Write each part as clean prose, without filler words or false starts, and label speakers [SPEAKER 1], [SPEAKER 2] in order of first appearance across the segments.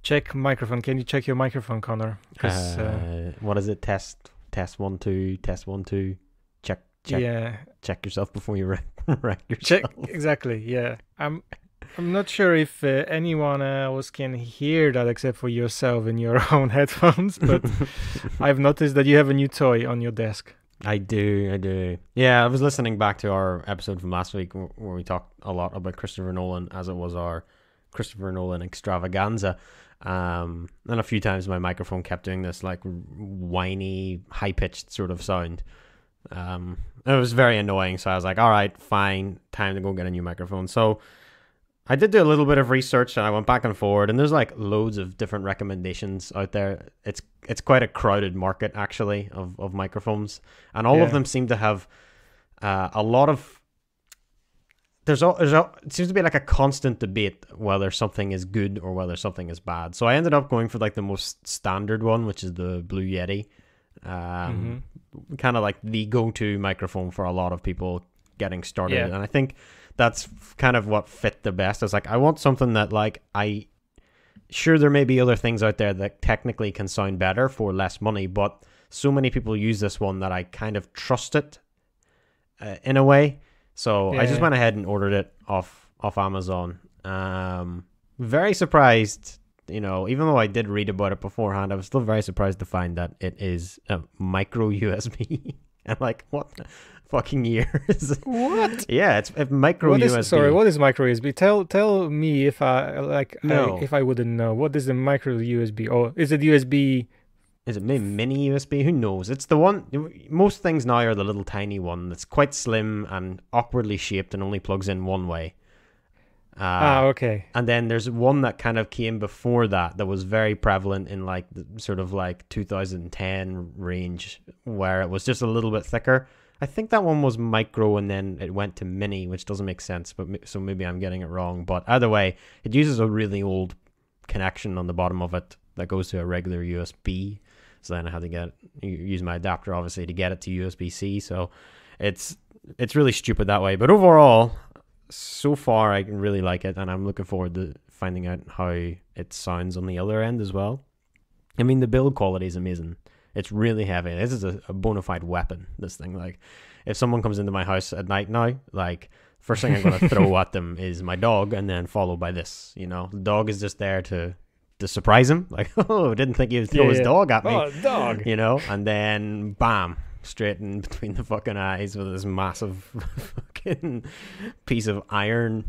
[SPEAKER 1] check microphone. Can you check your microphone, Connor?
[SPEAKER 2] What is it? Test 1 2 test 1 2. Check.
[SPEAKER 1] Yeah.
[SPEAKER 2] Check yourself before you wreck yourself.
[SPEAKER 1] Check exactly. Yeah. I'm not sure if anyone else can hear that except for yourself in your own headphones, but I've noticed that you have a new toy on your desk.
[SPEAKER 2] I do. Yeah, I was listening back to our episode from last week where we talked a lot about Christopher Nolan, as it was our Christopher Nolan extravaganza. And a few times my microphone kept doing this like whiny, high-pitched sort of sound. It was very annoying, so I was like, all right, fine, time to go get a new microphone. So I did do a little bit of research, and I went back and forward, and there's like loads of different recommendations out there. It's quite a crowded market, actually, of microphones, and all of them seem to have a lot of... It seems to be like a constant debate whether something is good or whether something is bad. So I ended up going for like the most standard one, which is the Blue Yeti. Kind of like the go-to microphone for a lot of people getting started. And I think that's kind of what fit the best. I was like, I want something that like sure, there may be other things out there that technically can sound better for less money, but so many people use this one that I kind of trust it in a way. So I just went ahead and ordered it off Amazon. Very surprised, even though I did read about it beforehand, I was still very surprised to find that it is a micro USB. I'm like, what the fucking year is it?
[SPEAKER 1] What?
[SPEAKER 2] Yeah, it's a micro USB.
[SPEAKER 1] Sorry, what is micro USB? Tell me if if I wouldn't know. What is the micro USB? Or is it USB?
[SPEAKER 2] Is it maybe mini USB? Who knows? It's the one... Most things now are the little tiny one that's quite slim and awkwardly shaped and only plugs in one way.
[SPEAKER 1] Okay.
[SPEAKER 2] And then there's one that kind of came before that was very prevalent in like the sort of like 2010 range, where it was just a little bit thicker. I think that one was micro and then it went to mini, which doesn't make sense, so maybe I'm getting it wrong. But either way, it uses a really old connection on the bottom of it that goes to a regular USB. So then I had to use my adapter, obviously, to get it to USB-C. So it's really stupid that way. But overall, so far, I really like it. And I'm looking forward to finding out how it sounds on the other end as well. I mean, the build quality is amazing. It's really heavy. This is a bona fide weapon, this thing. Like, if someone comes into my house at night now, like, first thing I'm going to throw at them is my dog, and then followed by this. The dog is just there to surprise him, like, didn't think he would throw his dog at me.
[SPEAKER 1] Oh, dog.
[SPEAKER 2] And then bam, straight in between the fucking eyes with this massive fucking piece of iron.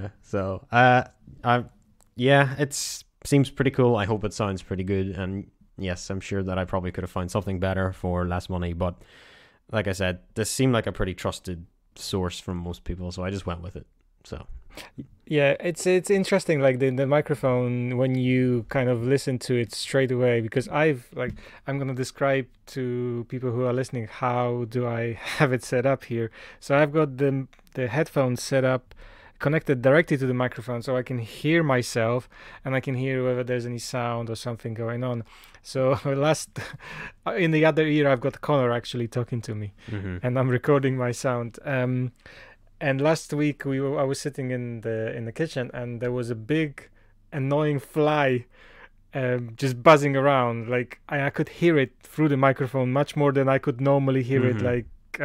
[SPEAKER 2] It seems pretty cool. I hope it sounds pretty good, and yes, I'm sure that I probably could have found something better for less money, but like I said, this seemed like a pretty trusted source from most people, so I just went with it. So
[SPEAKER 1] yeah, it's interesting, like the microphone, when you kind of listen to it straight away, because I'm going to describe to people who are listening how do I have it set up here. So I've got the headphones set up connected directly to the microphone, so I can hear myself and I can hear whether there's any sound or something going on. So in the other ear I've got Conor actually talking to me, and I'm recording my sound. And last week I was sitting in the kitchen, and there was a big annoying fly just buzzing around. Like I could hear it through the microphone much more than I could normally hear it, like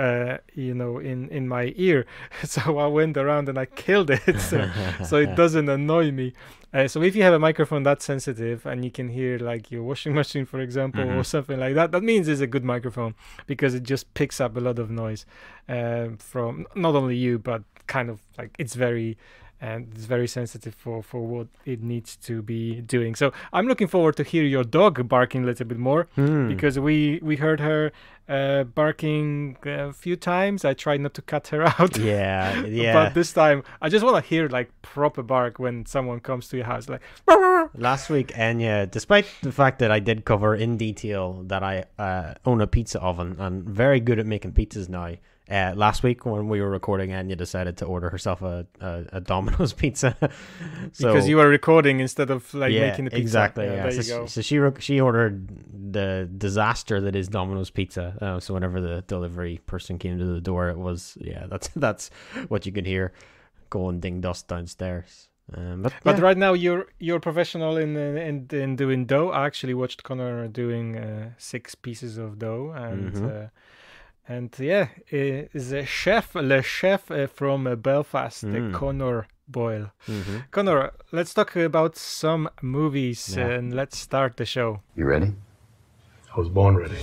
[SPEAKER 1] in my ear. So I went around and I killed it so it doesn't annoy me. So if you have a microphone that's sensitive and you can hear like your washing machine, for example, or something like that, that means it's a good microphone, because it just picks up a lot of noise from not only you, but kind of like it's very sensitive for what it needs to be doing. So I'm looking forward to hear your dog barking a little bit more, because we heard her barking a few times. I tried not to cut her out.
[SPEAKER 2] Yeah.
[SPEAKER 1] But this time I just want to hear like proper bark when someone comes to your house, like.
[SPEAKER 2] Last week, Enya, despite the fact that I did cover in detail that I own a pizza oven and very good at making pizzas now, last week when we were recording, Enya decided to order herself a Domino's pizza.
[SPEAKER 1] Because you were recording instead of making the pizza.
[SPEAKER 2] Exactly.
[SPEAKER 1] There you go.
[SPEAKER 2] So she ordered the disaster that is Domino's pizza. So whenever the delivery person came to the door, it was that's what you could hear going ding dust downstairs.
[SPEAKER 1] But right now you're professional in doing dough. I actually watched Conor doing 6 pieces of dough, and yeah, is a chef, le chef from Belfast, Conor Boyle. Conor, let's talk about some movies and let's start the show.
[SPEAKER 3] You ready?
[SPEAKER 4] I was born ready.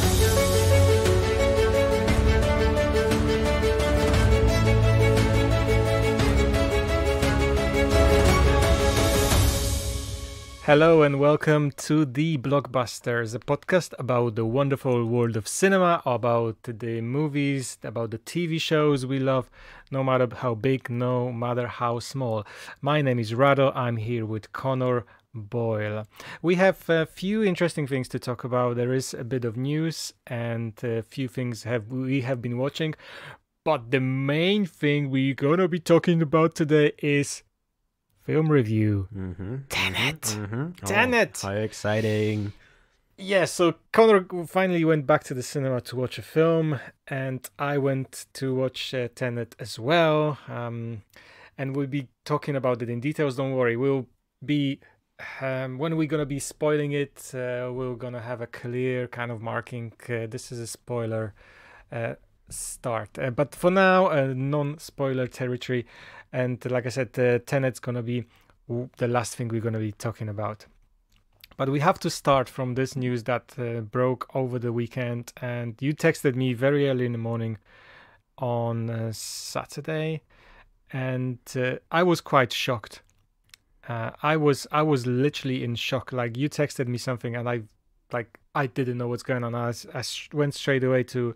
[SPEAKER 1] Hello and welcome to The Blockbusters, a podcast about the wonderful world of cinema, about the movies, about the TV shows we love, no matter how big, no matter how small. My name is Rado, I'm here with Conor Boyle. We have a few interesting things to talk about. There is a bit of news and a few things we have been watching, but the main thing we're gonna be talking about today is film review. Tenet. Tenet.
[SPEAKER 2] Oh, how exciting.
[SPEAKER 1] Yeah, so Conor finally went back to the cinema to watch a film, and I went to watch Tenet as well. And we'll be talking about it in details. Don't worry, we'll be when we're gonna be spoiling it, we're gonna have a clear kind of marking. This is a spoiler start, but for now, non-spoiler territory. And like I said, Tenet's gonna be the last thing we're gonna be talking about. But we have to start from this news that broke over the weekend, and you texted me very early in the morning on Saturday, and I was quite shocked. I was literally in shock. Like, you texted me something, and I didn't know what's going on. I went straight away to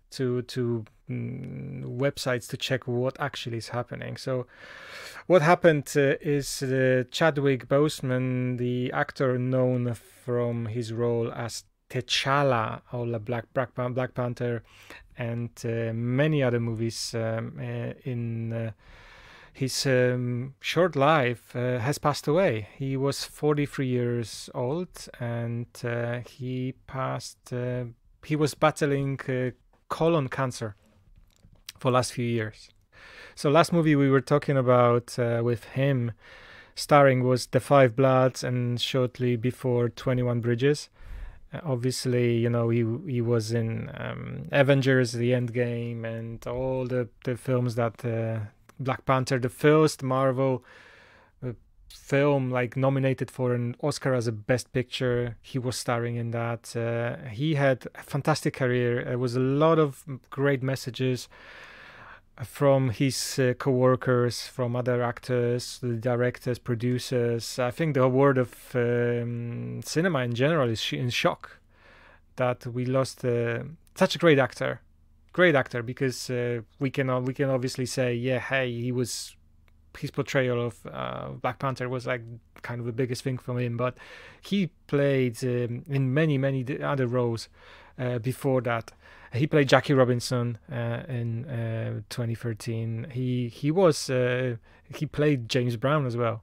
[SPEAKER 1] websites to check what actually is happening. So what happened is Chadwick Boseman, the actor known from his role as T'Challa or the Black Panther and many other movies in his short life, has passed away. He was 43 years old, and he was battling colon cancer for last few years. So last movie we were talking about with him starring was The Five Bloods, and shortly before 21 Bridges. Obviously, you know, he was in Avengers, The Endgame, and all the films that Black Panther, the first Marvel film like nominated for an Oscar as a Best Picture. He was starring in that. He had a fantastic career. There was a lot of great messages from his co-workers, from other actors, the directors, producers. I think the world of cinema in general is in shock that we lost such a great actor, because we can obviously say, yeah, hey, his portrayal of Black Panther was like kind of the biggest thing for him, but he played in many other roles before that. He played Jackie Robinson in 2013. He played James Brown as well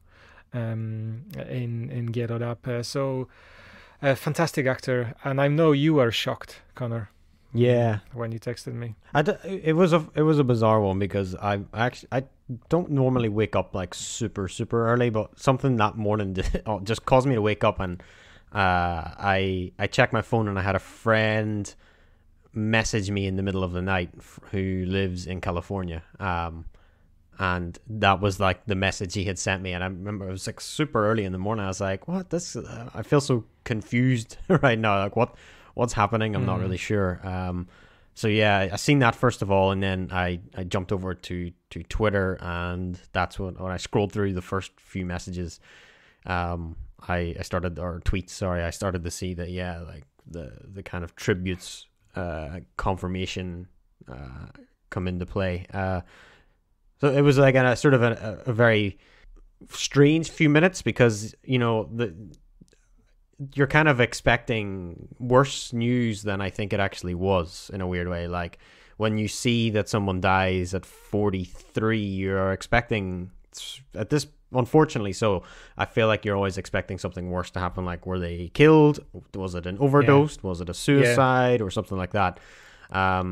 [SPEAKER 1] in Get Up. So a fantastic actor, and I know you were shocked, Conor.
[SPEAKER 2] Yeah,
[SPEAKER 1] when you texted me,
[SPEAKER 2] it was a bizarre one, because I don't normally wake up like super early, but something that morning just caused me to wake up, and I checked my phone, and I had a friend message me in the middle of the night who lives in California, and that was like the message he had sent me, and I remember it was like super early in the morning. I was like, what? This I feel so confused right now. Like, what's happening? I'm not really sure. So yeah, I seen that first of all, and then I jumped over to Twitter, and that's when I scrolled through the first few messages. I started, or tweets, sorry, I started to see that, yeah, like the kind of tributes, confirmation come into play. So it was like a sort of a very strange few minutes, because, you know, you're kind of expecting worse news than I think it actually was, in a weird way. Like, when you see that someone dies at 43, you're expecting, at this, unfortunately, so I feel like you're always expecting something worse to happen. Like, were they killed? Was it an overdose? Was it a suicide or something like that?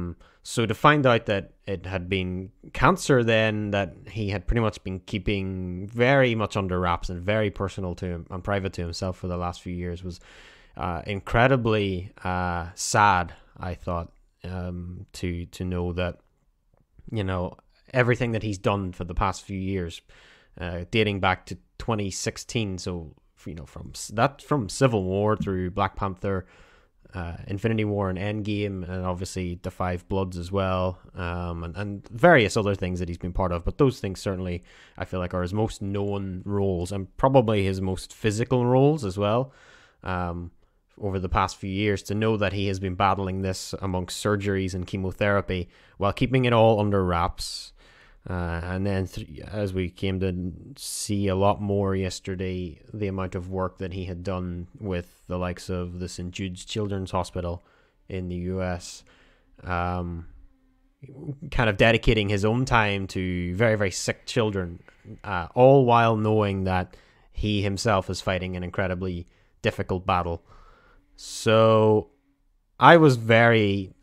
[SPEAKER 2] So to find out that it had been cancer, then that he had pretty much been keeping very much under wraps and very personal to him and private to himself for the last few years was incredibly sad, I thought, to know that, you know, everything that he's done for the past few years, dating back to 2016. So, you know, from Civil War through Black Panther, Infinity War and Endgame, and obviously The Five Bloods as well, and various other things that he's been part of. But those things certainly, I feel like, are his most known roles and probably his most physical roles as well. Over the past few years, to know that he has been battling this amongst surgeries and chemotherapy while keeping it all under wraps. And then as we came to see a lot more yesterday, the amount of work that he had done with the likes of the St. Jude's Children's Hospital in the US, kind of dedicating his own time to very, very sick children, all while knowing that he himself is fighting an incredibly difficult battle. So I was very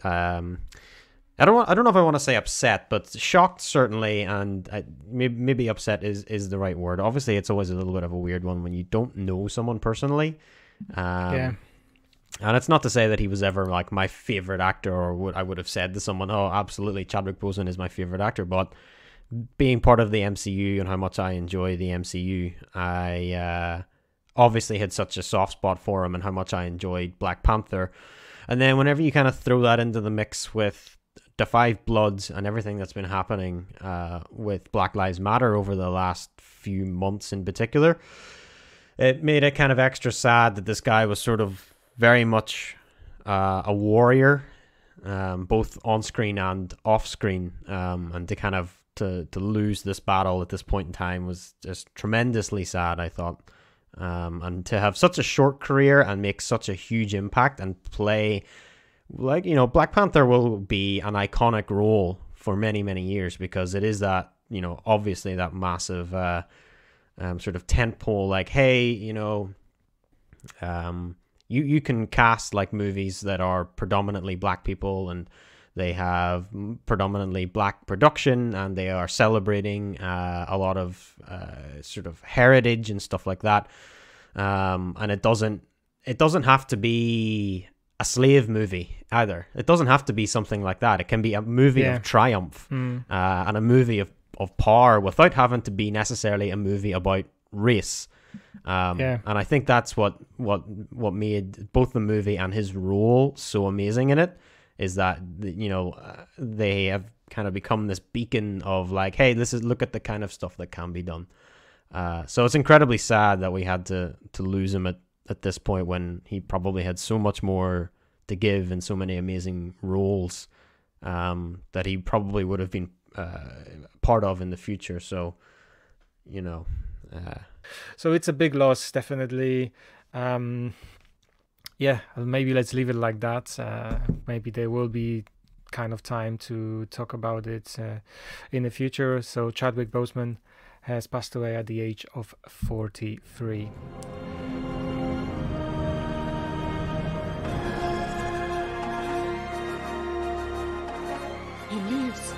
[SPEAKER 2] I don't know if I want to say upset, but shocked certainly, and maybe upset is the right word. Obviously, it's always a little bit of a weird one when you don't know someone personally. Yeah. And it's not to say that he was ever like my favorite actor, or what I would have said to someone, oh, absolutely, Chadwick Boseman is my favorite actor. But being part of the MCU and how much I enjoy the MCU, I obviously had such a soft spot for him and how much I enjoyed Black Panther. And then whenever you kind of throw that into the mix with The Five Bloods and everything that's been happening with Black Lives Matter over the last few months in particular, it made it kind of extra sad that this guy was sort of very much a warrior, both on screen and off screen, and to kind of to lose this battle at this point in time was just tremendously sad, I thought. And to have such a short career and make such a huge impact and play, like, you know, Black Panther will be an iconic role for many, many years because it is that, you know, obviously that massive sort of tentpole, like, hey, you know, you can cast like movies that are predominantly black people and they have predominantly black production and they are celebrating a lot of sort of heritage and stuff like that. And it doesn't have to be a slave movie either. It doesn't have to be something like that. It can be a movie of triumph and a movie of power without having to be necessarily a movie about race. And I think that's what made both the movie and his role so amazing in it, is that, you know, they have kind of become this beacon of like, hey, look at the kind of stuff that can be done. So it's incredibly sad that we had to lose him at this point when he probably had so much more to give and so many amazing roles that he probably would have been part of in the future. So, you know.
[SPEAKER 1] So it's a big loss, definitely. Yeah, maybe let's leave it like that. Maybe there will be kind of time to talk about it in the future. So Chadwick Boseman has passed away at the age of 43.
[SPEAKER 3] He lives.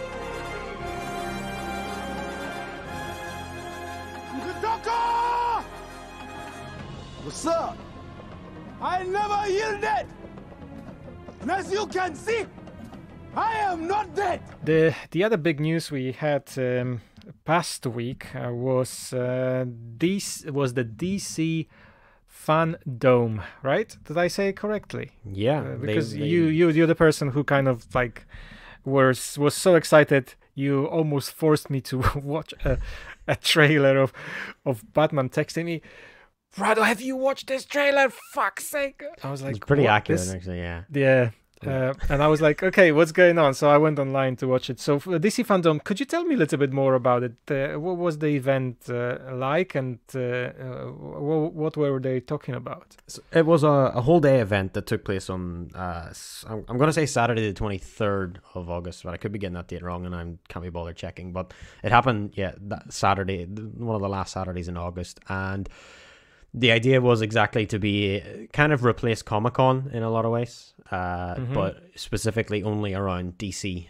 [SPEAKER 3] What's up? I never yielded. And as you can see, I am not dead.
[SPEAKER 1] The other big news we had past week was the DC FanDome, right? Did I say it correctly?
[SPEAKER 2] Yeah,
[SPEAKER 1] because you're the person who kind of like was so excited. You almost forced me to watch a trailer of Batman, texting me, Rado, have you watched this trailer? Fuck's sake. I was like,
[SPEAKER 2] it's pretty accurate, actually, yeah.
[SPEAKER 1] Yeah. And I was like, okay, what's going on? So I went online to watch it. So for DC FanDome, could you tell me a little bit more about it? What was the event like, and what were they talking about?
[SPEAKER 2] So it was a whole day event that took place on, I'm going to say Saturday the 23rd of August, but I could be getting that date wrong and I can't be bothered checking. But it happened, that Saturday, one of the last Saturdays in August. And the idea was exactly to be kind of replace Comic-Con in a lot of ways, but specifically only around DC,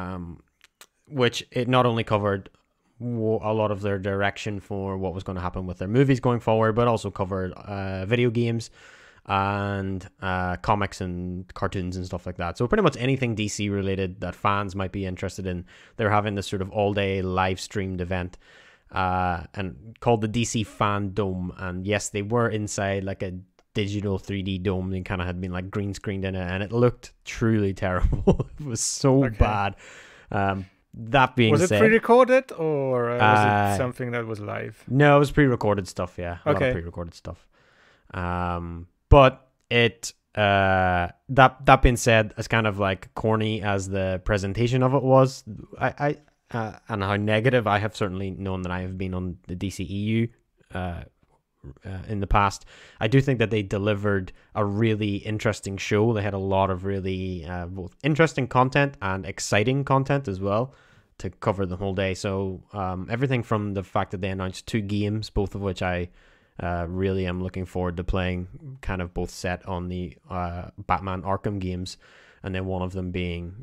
[SPEAKER 2] which it not only covered a lot of their direction for what was going to happen with their movies going forward, but also covered video games and comics and cartoons and stuff like that. So pretty much anything DC related that fans might be interested in. They're having this sort of all-day live streamed event and called the DC FanDome. And yes, they were inside like a digital 3D dome. They kind of had been like green screened in it, and it looked truly terrible. It was so bad. That being said,
[SPEAKER 1] was it pre-recorded or was it something that was live?
[SPEAKER 2] No, it was pre-recorded stuff. Yeah, a lot of pre-recorded stuff. But it that being said, as kind of like corny as the presentation of it was, I and how negative I have certainly known that I have been on the DCEU in the past, I do think that they delivered a really interesting show. They had a lot of really both interesting content and exciting content as well to cover the whole day. So everything from the fact that they announced 2 games, both of which I really am looking forward to playing, kind of both set on the Batman Arkham games, and then one of them being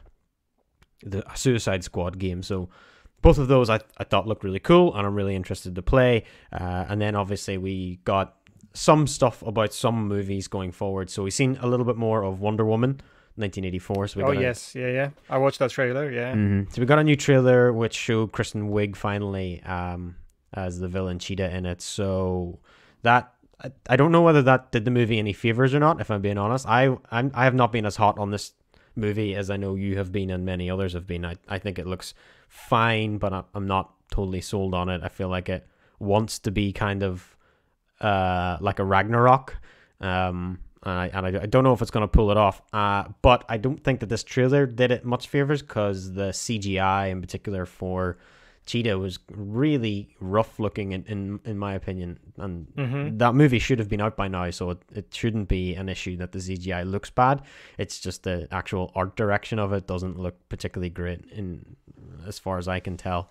[SPEAKER 2] the Suicide Squad game. So both of those I thought looked really cool, and I'm really interested to play. And then obviously we got some stuff about some movies going forward. So we've seen a little bit more of Wonder Woman 1984. So
[SPEAKER 1] yeah. I watched that trailer, yeah.
[SPEAKER 2] So we got a new trailer which showed Kristen Wiig finally as the villain Cheetah in it. So that I don't know whether that did the movie any favors or not, if I'm being honest. I have not been as hot on this movie as I know you have been and many others have been. I think it looks fine, but I'm not totally sold on it. I feel like it wants to be kind of like a Ragnarok, and I don't know if it's going to pull it off, but I don't think that this trailer did it much favors, because the CGI in particular for Cheetah was really rough looking in my opinion, and that movie should have been out by now, so it shouldn't be an issue that the CGI looks bad. It's just the actual art direction of it doesn't look particularly great as far as I can tell.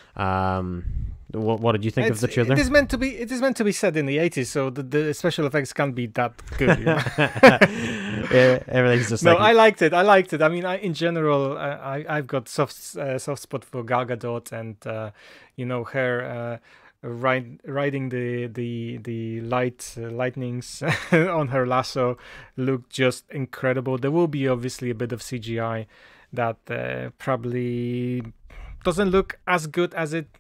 [SPEAKER 2] What did you think of the trailer?
[SPEAKER 1] It is meant to be set in the 80s, so the special effects can't be that good. You know?
[SPEAKER 2] Yeah, everything's just
[SPEAKER 1] I liked it. I mean, in general, I've got soft spot for Gal Gadot, and her riding the lightnings on her lasso looked just incredible. There will be obviously a bit of CGI that probably doesn't look as good as it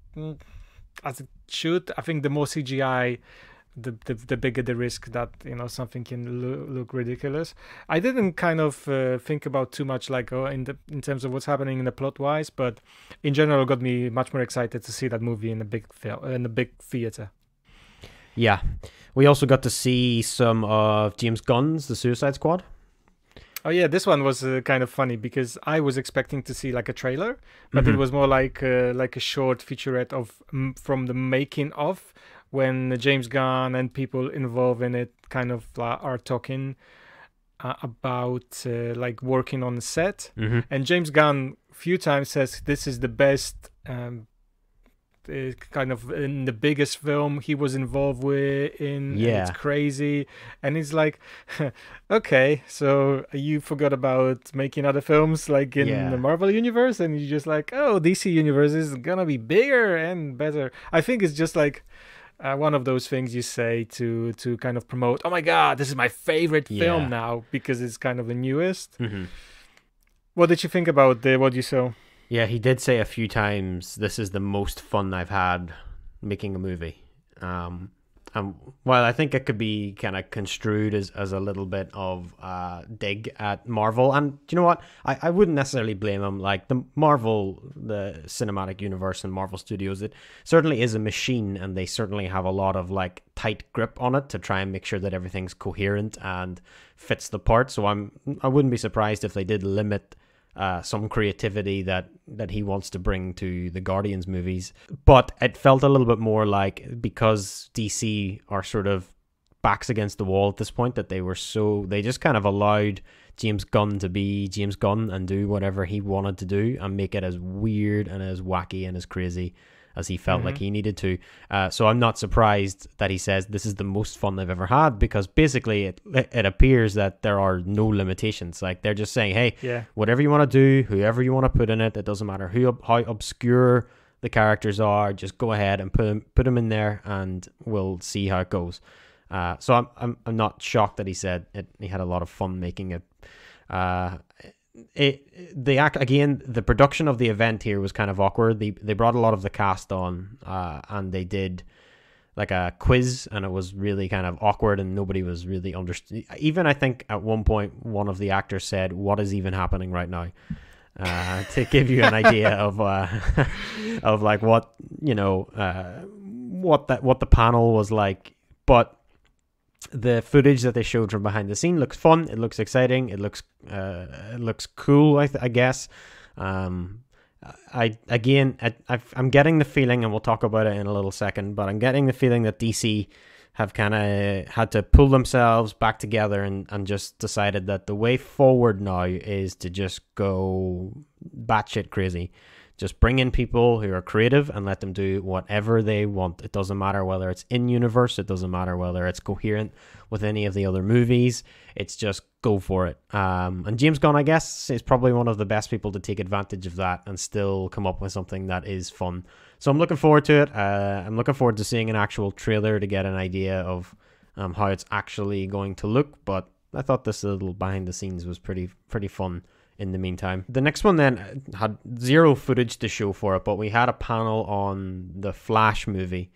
[SPEAKER 1] should. I think the more CGI, the bigger the risk that something can look ridiculous. I didn't kind of think about too much like in terms of what's happening in the plot wise, but in general, it got me much more excited to see that movie in a big theater.
[SPEAKER 2] Yeah, we also got to see some of James Gunn's The Suicide Squad.
[SPEAKER 1] Oh yeah, this one was kind of funny because I was expecting to see like a trailer, but it was more like a short featurette from the making of, when James Gunn and people involved in it kind of are talking about like working on the set. And James Gunn a few times says this is the best kind of in the biggest film he was involved with in.
[SPEAKER 2] Yeah,
[SPEAKER 1] it's crazy. And he's like, okay, so you forgot about making other films like in the Marvel universe, and you're just like, oh, DC universe is gonna be bigger and better. I think it's just like one of those things you say to kind of promote, oh my god, this is my favorite film now, because it's kind of the newest. What did you think about what you saw?
[SPEAKER 2] Yeah, he did say a few times, this is the most fun I've had making a movie. Well, I think it could be kind of construed as a little bit of dig at Marvel. And do you know what? I wouldn't necessarily blame him. Like, the cinematic universe and Marvel Studios, it certainly is a machine, and they certainly have a lot of like tight grip on it to try and make sure that everything's coherent and fits the part. So I wouldn't be surprised if they did limit some creativity that he wants to bring to the Guardians movies. But it felt a little bit more like, because DC are sort of backs against the wall at this point, that they just kind of allowed James Gunn to be James Gunn and do whatever he wanted to do and make it as weird and as wacky and as crazy as he felt like he needed to. So I'm not surprised that he says this is the most fun they've ever had, because basically it appears that there are no limitations. Like, they're just saying, hey, whatever you want to do, whoever you want to put in it, it doesn't matter how obscure the characters are, just go ahead and put them in there, and we'll see how it goes. So I'm not shocked that he said he had a lot of fun making it. The production of the event here was kind of awkward. They brought a lot of the cast on, and they did like a quiz, and it was really kind of awkward, and nobody was really understood. Even I think at one point one of the actors said, "What is even happening right now?" To give you an idea of of like what the panel was like. But the footage that they showed from behind the scene looks fun. It looks exciting. It looks cool. I guess. I'm getting the feeling, and we'll talk about it in a little second, but I'm getting the feeling that DC have kind of had to pull themselves back together and just decided that the way forward now is to just go batshit crazy. Just bring in people who are creative and let them do whatever they want. It doesn't matter whether it's in-universe. It doesn't matter whether it's coherent with any of the other movies. It's just go for it. And James Gunn, I guess, is probably one of the best people to take advantage of that and still come up with something that is fun. So I'm looking forward to it. I'm looking forward to seeing an actual trailer to get an idea of how it's actually going to look. But I thought this little behind the scenes was pretty fun. In the meantime, the next one then had zero footage to show for it, but we had a panel on the Flash movie.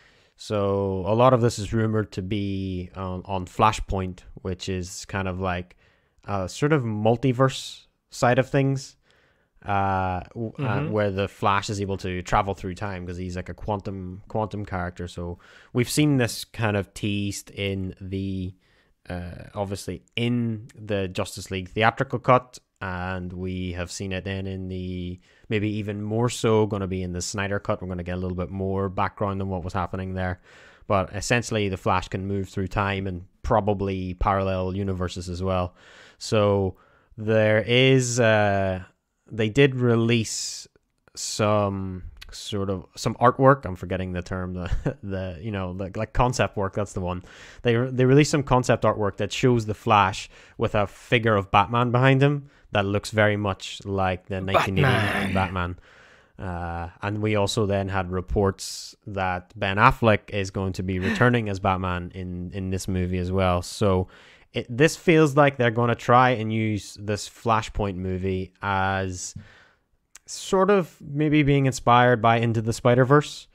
[SPEAKER 2] So a lot of this is rumored to be on Flashpoint, which is kind of like a sort of multiverse side of things, where the Flash is able to travel through time because he's like a quantum character. So we've seen this kind of teased in the obviously in the Justice League theatrical cut. And we have seen it then in the, maybe even more so, going to be in the Snyder Cut. We're going to get a little bit more background on what was happening there. But essentially, the Flash can move through time and probably parallel universes as well. So there is, they did release some artwork. I'm forgetting the term, like concept work. That's the one. They released some concept artwork that shows the Flash with a figure of Batman behind him that looks very much like the 1989 Batman. And we also then had reports that Ben Affleck is going to be returning as Batman in this movie as well. So this feels like they're going to try and use this Flashpoint movie as sort of maybe being inspired by Into the Spider-Verse,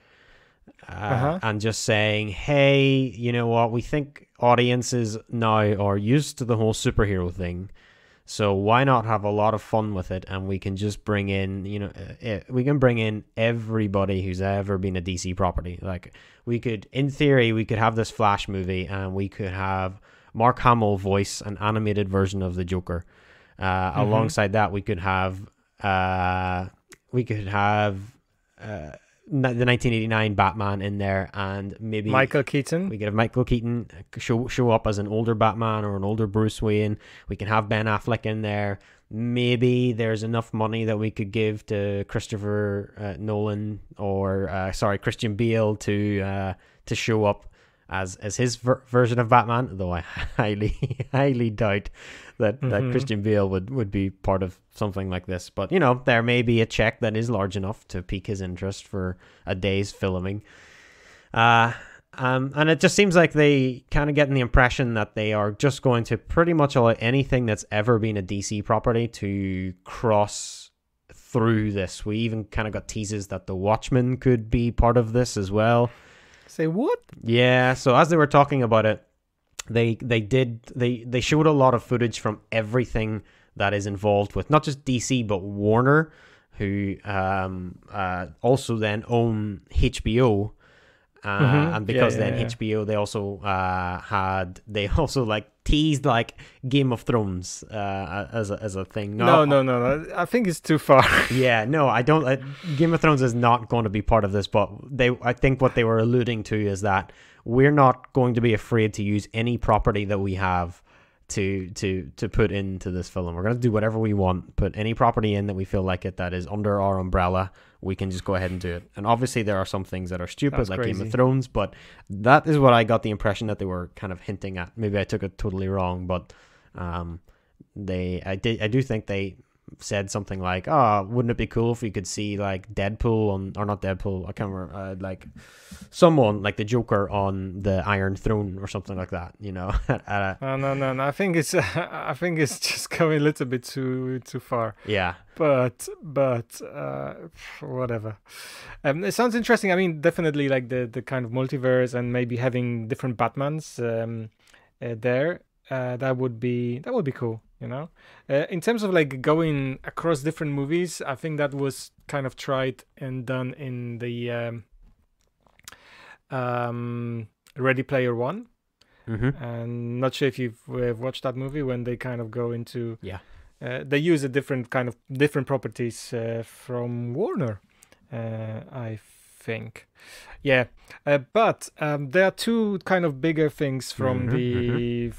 [SPEAKER 2] and just saying, hey, you know what, we think audiences now are used to the whole superhero thing, so why not have a lot of fun with it, and we can just bring in, we can bring in everybody who's ever been a DC property. Like, we could, in theory, we could have this Flash movie, and we could have Mark Hamill voice an animated version of the Joker. Alongside that, we could have the 1989 Batman in there, and maybe
[SPEAKER 1] Michael Keaton.
[SPEAKER 2] We could have Michael Keaton show up as an older Batman or an older Bruce Wayne. We can have Ben Affleck in there. Maybe there's enough money that we could give to Christopher Nolan or Christian Bale to show up as his version of Batman, though I highly doubt that Christian Bale would be part of something like this. But, there may be a check that is large enough to pique his interest for a day's filming. And it just seems like they kind of getting the impression that they are just going to pretty much allow anything that's ever been a DC property to cross through this. We even kind of got teases that The Watchmen could be part of this as well.
[SPEAKER 1] Say what?
[SPEAKER 2] Yeah, so as they were talking about it, they showed a lot of footage from everything that is involved with not just DC but Warner, who also then own HBO, and because HBO they also like teased like Game of Thrones as a thing.
[SPEAKER 1] No. I think it's too far.
[SPEAKER 2] Yeah, no, I don't. Game of Thrones is not going to be part of this, but I think what they were alluding to is that we're not going to be afraid to use any property that we have to put into this film. We're going to do whatever we want, put any property in that we feel like it that is under our umbrella. We can just go ahead and do it. And obviously there are some things that are stupid,
[SPEAKER 1] That's
[SPEAKER 2] like
[SPEAKER 1] crazy.
[SPEAKER 2] Game of Thrones, but that is what I got the impression that they were kind of hinting at. Maybe I took it totally wrong, but I do think they said something like, "Oh, wouldn't it be cool if we could see like Deadpool on, or not Deadpool? I can't remember, like someone like the Joker on the Iron Throne or something like that." You know,
[SPEAKER 1] No. I think it's just going a little bit too far.
[SPEAKER 2] yeah,
[SPEAKER 1] But whatever. It sounds interesting. I mean, definitely like the kind of multiverse and maybe having different Batmans there. That would be cool. You know, in terms of like going across different movies, I think that was kind of tried and done in the Ready Player One.
[SPEAKER 2] mm-hmm.
[SPEAKER 1] And not sure if you've watched that movie when they kind of go into they use a different properties from Warner, I think. Yeah, but there are two kind of bigger things from the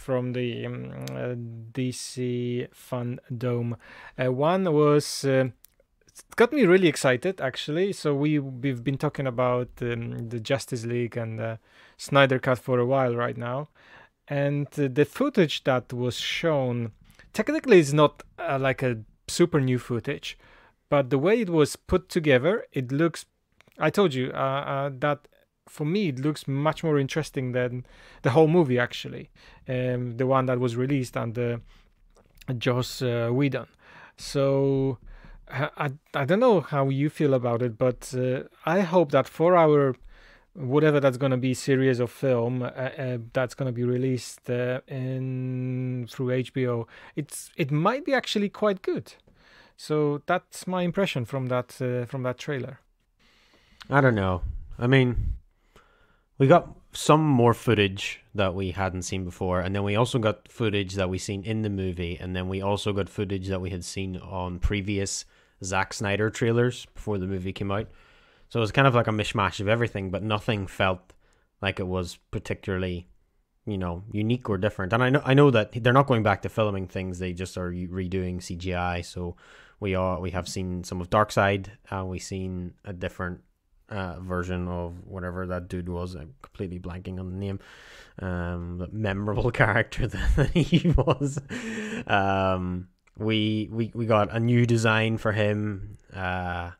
[SPEAKER 1] DC FanDome. One was it got me really excited actually. So we've been talking about the Justice League and the Snyder Cut for a while right now, and the footage that was shown technically is not like a super new footage, but the way it was put together, it looks. I told you that for me it looks much more interesting than the whole movie actually, the one that was released under Joss Whedon. So I don't know how you feel about it, but I hope that for our whatever that's gonna be series of film that's gonna be released through HBO, it might be actually quite good. So that's my impression from that trailer.
[SPEAKER 2] I don't know. I mean, we got some more footage that we hadn't seen before, and then we also got footage that we seen in the movie, and then we also got footage that we had seen on previous Zack Snyder trailers before the movie came out. So it was kind of like a mishmash of everything, but nothing felt like it was particularly, unique or different. And I know that they're not going back to filming things; they just are redoing CGI. So we have seen some of Darkseid, we've seen a different version of whatever that dude was. I'm completely blanking on the name. The memorable character that he was. We got a new design for him. And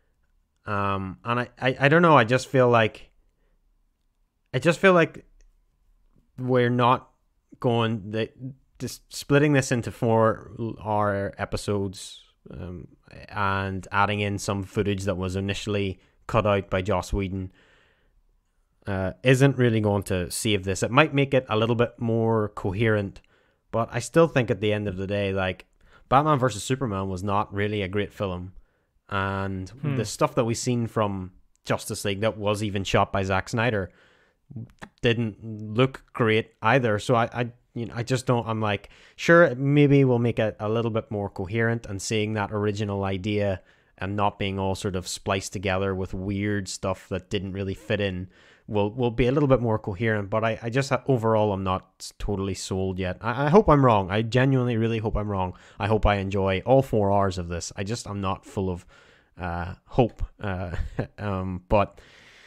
[SPEAKER 2] I don't know. I just feel like we're not going just splitting this into 4-hour episodes, and adding in some footage that was initially cut out by Joss Whedon isn't really going to save this. It might make it a little bit more coherent, but I still think at the end of the day, like, Batman vs Superman was not really a great film, and the stuff that we've seen from Justice League that was even shot by Zack Snyder didn't look great either. So I just don't. I'm like, sure, maybe we'll make it a little bit more coherent, and seeing that original idea and not being all sort of spliced together with weird stuff that didn't really fit in will be a little bit more coherent. But I just, overall, I'm not totally sold yet. I hope I'm wrong. I genuinely really hope I'm wrong. I hope I enjoy all 4 hours of this. I'm not full of hope. But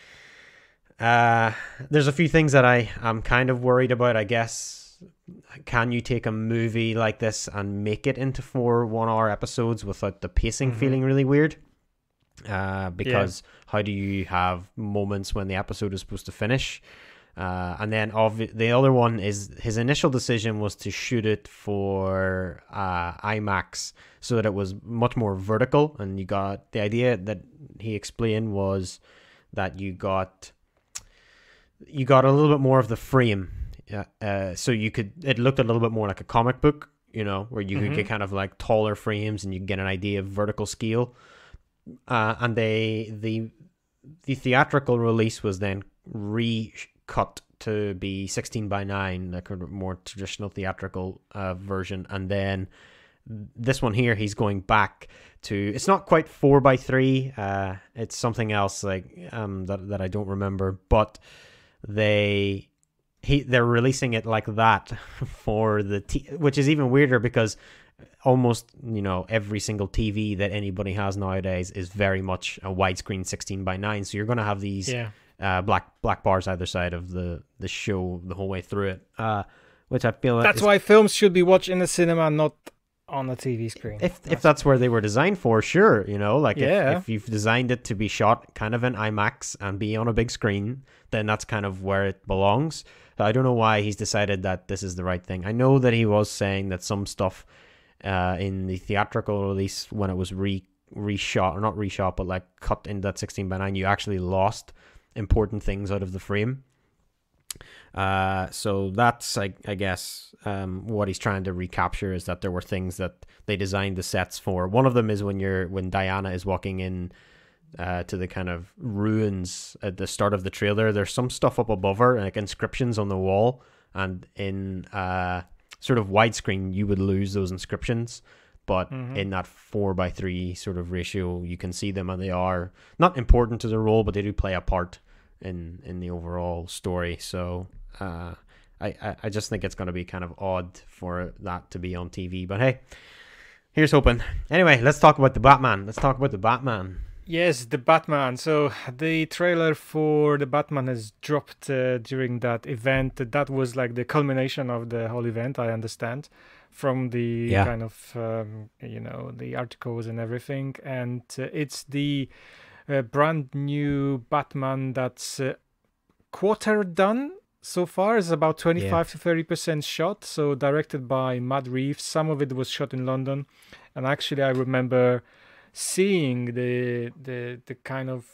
[SPEAKER 2] there's a few things that I'm kind of worried about, I guess. Can you take a movie like this and make it into 4 1-hour episodes without the pacing feeling really weird? Because how do you have moments when the episode is supposed to finish? And then the other one is his initial decision was to shoot it for IMAX so that it was much more vertical. And you got the idea that he explained was that you got a little bit more of the frame. So it looked a little bit more like a comic book, where you could get kind of like taller frames and you get an idea of vertical scale. And the theatrical release was then recut to be 16:9, like a more traditional theatrical version. And then this one here, he's going back to, it's not quite 4:3. It's something else like that I don't remember, but they they're releasing it like that for which is even weirder because almost, you know, every single TV that anybody has nowadays is very much a widescreen 16:9. So you're going to have these black bars either side of the show the whole way through it, which I feel
[SPEAKER 1] that's why films should be watched in the cinema, not on a TV screen.
[SPEAKER 2] If that's where they were designed for, sure, you know, like if you've designed it to be shot kind of in IMAX and be on a big screen, then that's kind of where it belongs. So I don't know why he's decided that this is the right thing. I know that he was saying that some stuff in the theatrical release, when it was reshot, or not reshot, but like cut into that 16:9, you actually lost important things out of the frame. So that's, I guess, what he's trying to recapture is that there were things that they designed the sets for. One of them is when Diana is walking in to the kind of ruins at the start of the trailer. There's some stuff up above her, like inscriptions on the wall, and in sort of widescreen you would lose those inscriptions, but in that 4:3 sort of ratio you can see them, and they are not important to the role, but they do play a part in the overall story. So I just think it's going to be kind of odd for that to be on TV, but hey, here's hoping. Anyway, let's talk about the Batman.
[SPEAKER 1] Yes, the Batman. So the trailer for the Batman has dropped during that event. That was like the culmination of the whole event, I understand, from the kind of the articles and everything. And it's the brand new Batman that's quarter done so far. Is about 25 to 30% shot. So directed by Matt Reeves. Some of it was shot in London, and actually I remember seeing the kind of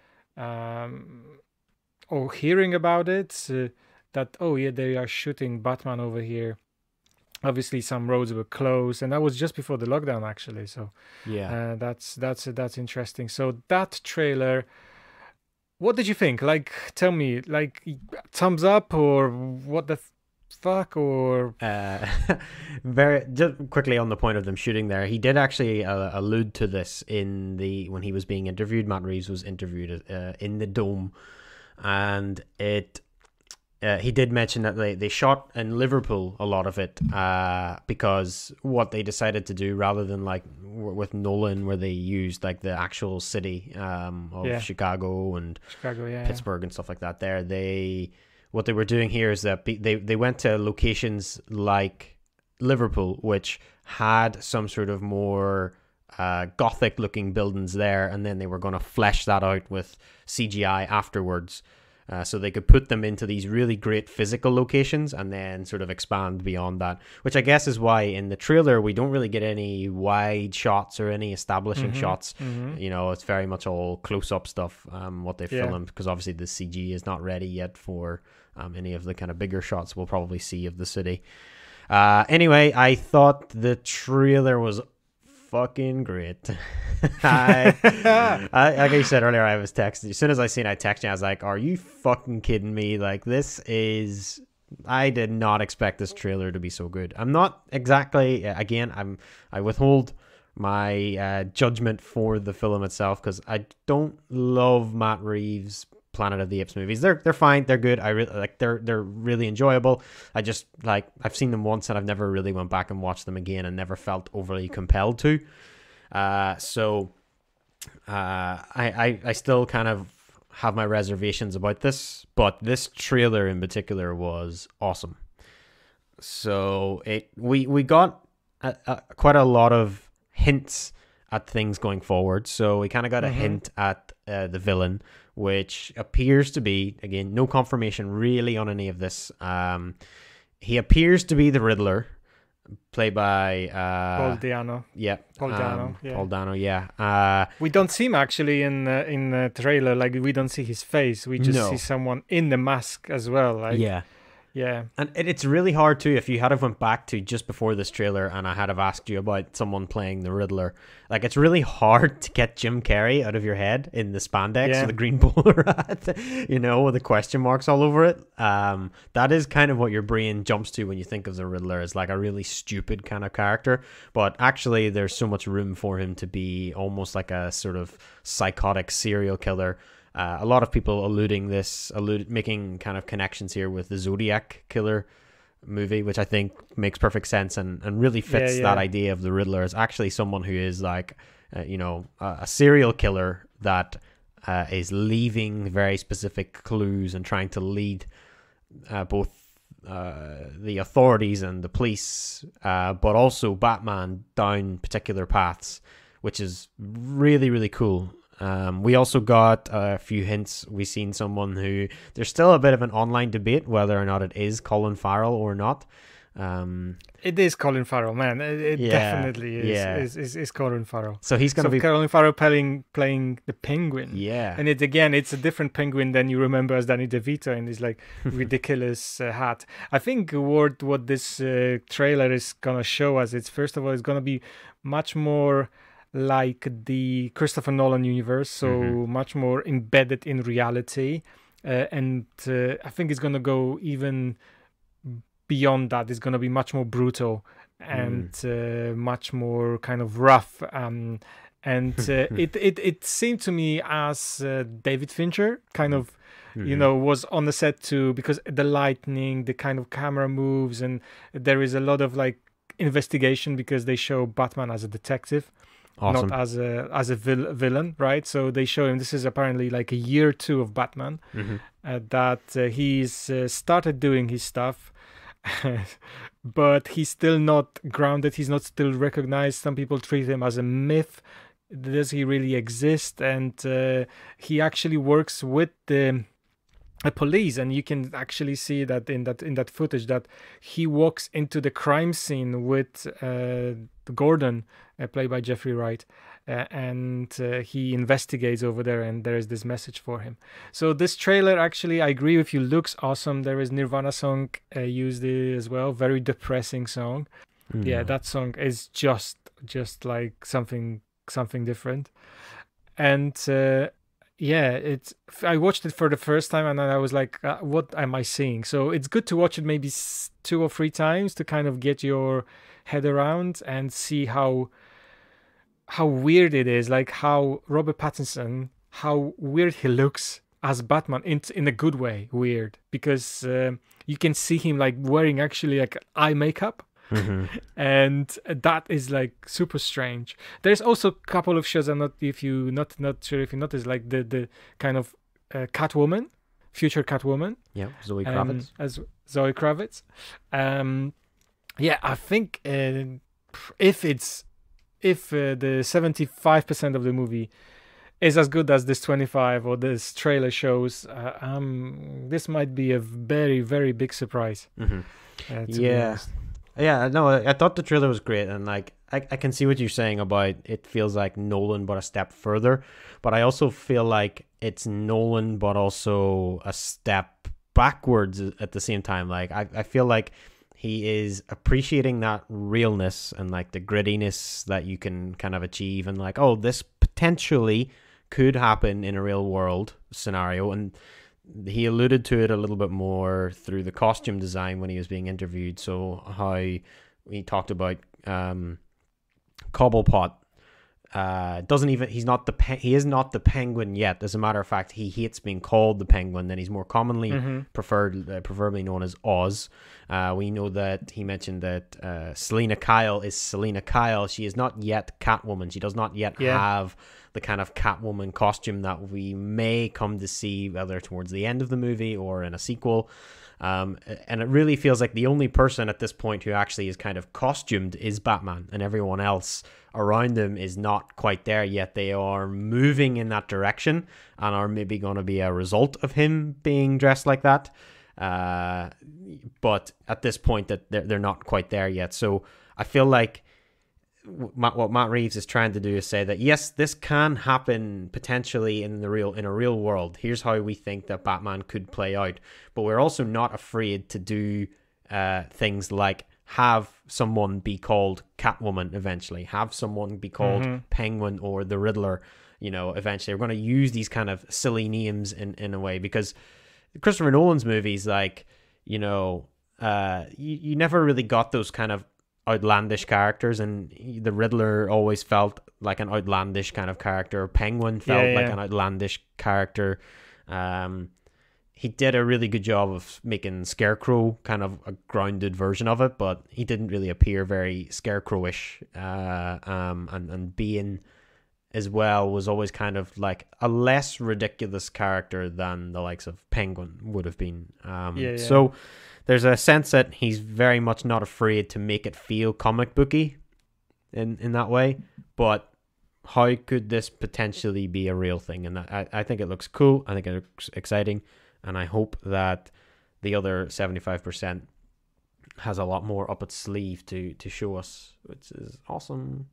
[SPEAKER 1] or hearing about it, that they are shooting Batman over here. Obviously some roads were closed, and that was just before the lockdown actually, so that's interesting. So that trailer, what did you think? Like, tell me, like, thumbs up or what the fuck? Or
[SPEAKER 2] very just quickly on the point of them shooting there, he did actually allude to this when he was being interviewed. Matt Reeves was interviewed in the Dome, and he did mention that they shot in Liverpool a lot of it, because what they decided to do, rather than like with Nolan where they used like the actual city of Chicago and Pittsburgh and stuff like that, what they were doing here is that they went to locations like Liverpool, which had some sort of more gothic looking buildings there, and then they were going to flesh that out with CGI afterwards, so they could put them into these really great physical locations and then sort of expand beyond that, which I guess is why in the trailer we don't really get any wide shots or any establishing shots. You know, it's very much all close-up stuff, what they filmed, because obviously the CG is not ready yet for any of the kind of bigger shots we'll probably see of the city. Anyway, I thought the trailer was fucking great. Like I said earlier, I was texting. As soon as I seen it, I texted you. I was like, are you fucking kidding me? Like, I did not expect this trailer to be so good. I'm not exactly, again, I withhold my judgment for the film itself, because I don't love Matt Reeves' Planet of the Apes movies. They're fine, they're good. I really like, they're really enjoyable. I just like, I've seen them once and I've never really went back and watched them again and never felt overly compelled to. So I still kind of have my reservations about this, but this trailer in particular was awesome. So we got quite a lot of hints at things going forward. So we kind of got a hint at the villain, which appears to be, again, no confirmation really on any of this. He appears to be the Riddler, played by
[SPEAKER 1] Paul Dano.
[SPEAKER 2] Yeah,
[SPEAKER 1] Paul Dano.
[SPEAKER 2] Paul Dano. Yeah.
[SPEAKER 1] We don't see him actually in the trailer. Like, we don't see his face. We just see someone in the mask as well. Like, yeah.
[SPEAKER 2] And it's really hard too, if you had have went back to just before this trailer and I had have asked you about someone playing the Riddler. Like, it's really hard to get Jim Carrey out of your head in the spandex or the green bowler hat, you know, with the question marks all over it. That is kind of what your brain jumps to when you think of the Riddler, as like a really stupid kind of character. But actually there's so much room for him to be almost like a sort of psychotic serial killer. A lot of people making kind of connections here with the Zodiac Killer movie, which I think makes perfect sense and really fits that idea of the Riddler as actually someone who is like, a serial killer that is leaving very specific clues and trying to lead both the authorities and the police, but also Batman down particular paths, which is really, really cool. We also got a few hints. We've seen someone who, there's still a bit of an online debate whether or not it is Colin Farrell or not.
[SPEAKER 1] It is Colin Farrell, man. It definitely is Colin Farrell.
[SPEAKER 2] So he's going to be
[SPEAKER 1] Colin Farrell playing the Penguin.
[SPEAKER 2] Yeah.
[SPEAKER 1] And it's a different Penguin than you remember as Danny DeVito in this like ridiculous hat. I think what this trailer is going to show us, it's first of all, it's going to be much more like the Christopher Nolan universe, so much more embedded in reality. And I think it's going to go even beyond that. It's going to be much more brutal and much more kind of rough. And it seemed to me as David Fincher kind of, was on the set too, because the lightning, the kind of camera moves, and there is a lot of like investigation because they show Batman as a detective.
[SPEAKER 2] Awesome.
[SPEAKER 1] Not as a villain, right? So they show him. This is apparently like a year 2 of Batman, that he's started doing his stuff, but he's still not grounded. He's not still recognized. Some people treat him as a myth. Does he really exist? And he actually works with the police, and you can actually see that in that footage that he walks into the crime scene with Gordon, played by Jeffrey Wright, and he investigates over there, and there is this message for him. So this trailer, actually, I agree with you, looks awesome. There is Nirvana song used as well, very depressing song. Yeah, that song is just like something different. And I watched it for the first time, and then I was like, what am I seeing? So it's good to watch it maybe 2 or 3 times to kind of get your head around and see how weird it is, like how Robert Pattinson, how weird he looks as Batman in a good way, weird, because you can see him like wearing actually like eye makeup. And that is like super strange. There's also a couple of shows, I'm not sure if you noticed, like the kind of Catwoman, future Catwoman.
[SPEAKER 2] Yeah, Zoe Kravitz.
[SPEAKER 1] As Zoe Kravitz. I think if the 75% of the movie is as good as this 25 or this trailer shows, this might be a very, very big surprise. To be honest.
[SPEAKER 2] Yeah, no, I thought the trailer was great, and like I can see what you're saying about it feels like Nolan but a step further, but I also feel like it's Nolan but also a step backwards at the same time. Like I feel like he is appreciating that realness and like the grittiness that you can kind of achieve, and like, oh, this potentially could happen in a real world scenario. And he alluded to it a little bit more through the costume design when he was being interviewed. So how he talked about Cobblepot he is not the Penguin yet. As a matter of fact, he hates being called the Penguin. Then he's more commonly preferably known as Oz. We know that he mentioned that Selena Kyle is Selena Kyle. She is not yet Catwoman. She does not yet have the kind of Catwoman costume that we may come to see whether towards the end of the movie or in a sequel. And it really feels like the only person at this point who actually is kind of costumed is Batman, and everyone else around them is not quite there yet. They are moving in that direction and are maybe going to be a result of him being dressed like that. But at this point that they're not quite there yet. So I feel like what Matt Reeves is trying to do is say that yes, this can happen potentially in a real world. Here's how we think that Batman could play out, but we're also not afraid to do things like have someone be called Catwoman eventually, have someone be called Penguin or the Riddler. Eventually we're going to use these kind of silly names in a way, because Christopher Nolan's movies, like, you never really got those kind of outlandish characters, and the Riddler always felt like an outlandish kind of character. Penguin felt like an outlandish character. He did a really good job of making Scarecrow kind of a grounded version of it, but he didn't really appear very Scarecrowish. And Bane as well was always kind of like a less ridiculous character than the likes of Penguin would have been. So there's a sense that he's very much not afraid to make it feel comic booky in that way. But how could this potentially be a real thing? And I think it looks cool. I think it looks exciting. And I hope that the other 75% has a lot more up its sleeve to show us, which is awesome.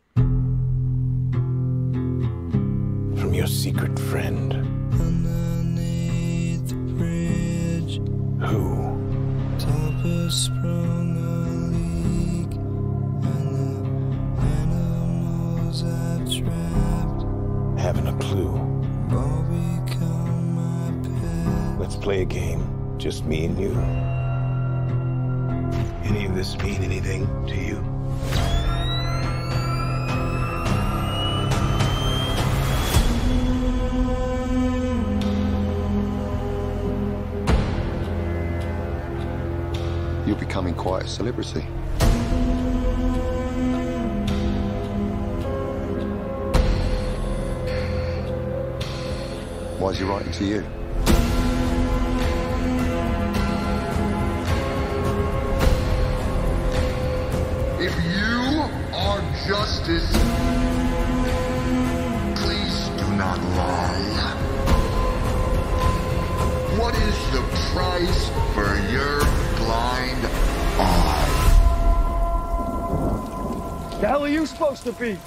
[SPEAKER 5] From your secret friend. Underneath the bridge. Who? Topper sprung a leak, and the animals I've trapped. Haven't a clue. All become my pet. Let's play a game. Just me and you. Any of this mean anything to you?
[SPEAKER 6] You're becoming quite a celebrity. Why is he writing to you?
[SPEAKER 7] If you are justice, please do not lie. What is the price for your blind eye?
[SPEAKER 3] The hell are you supposed to be?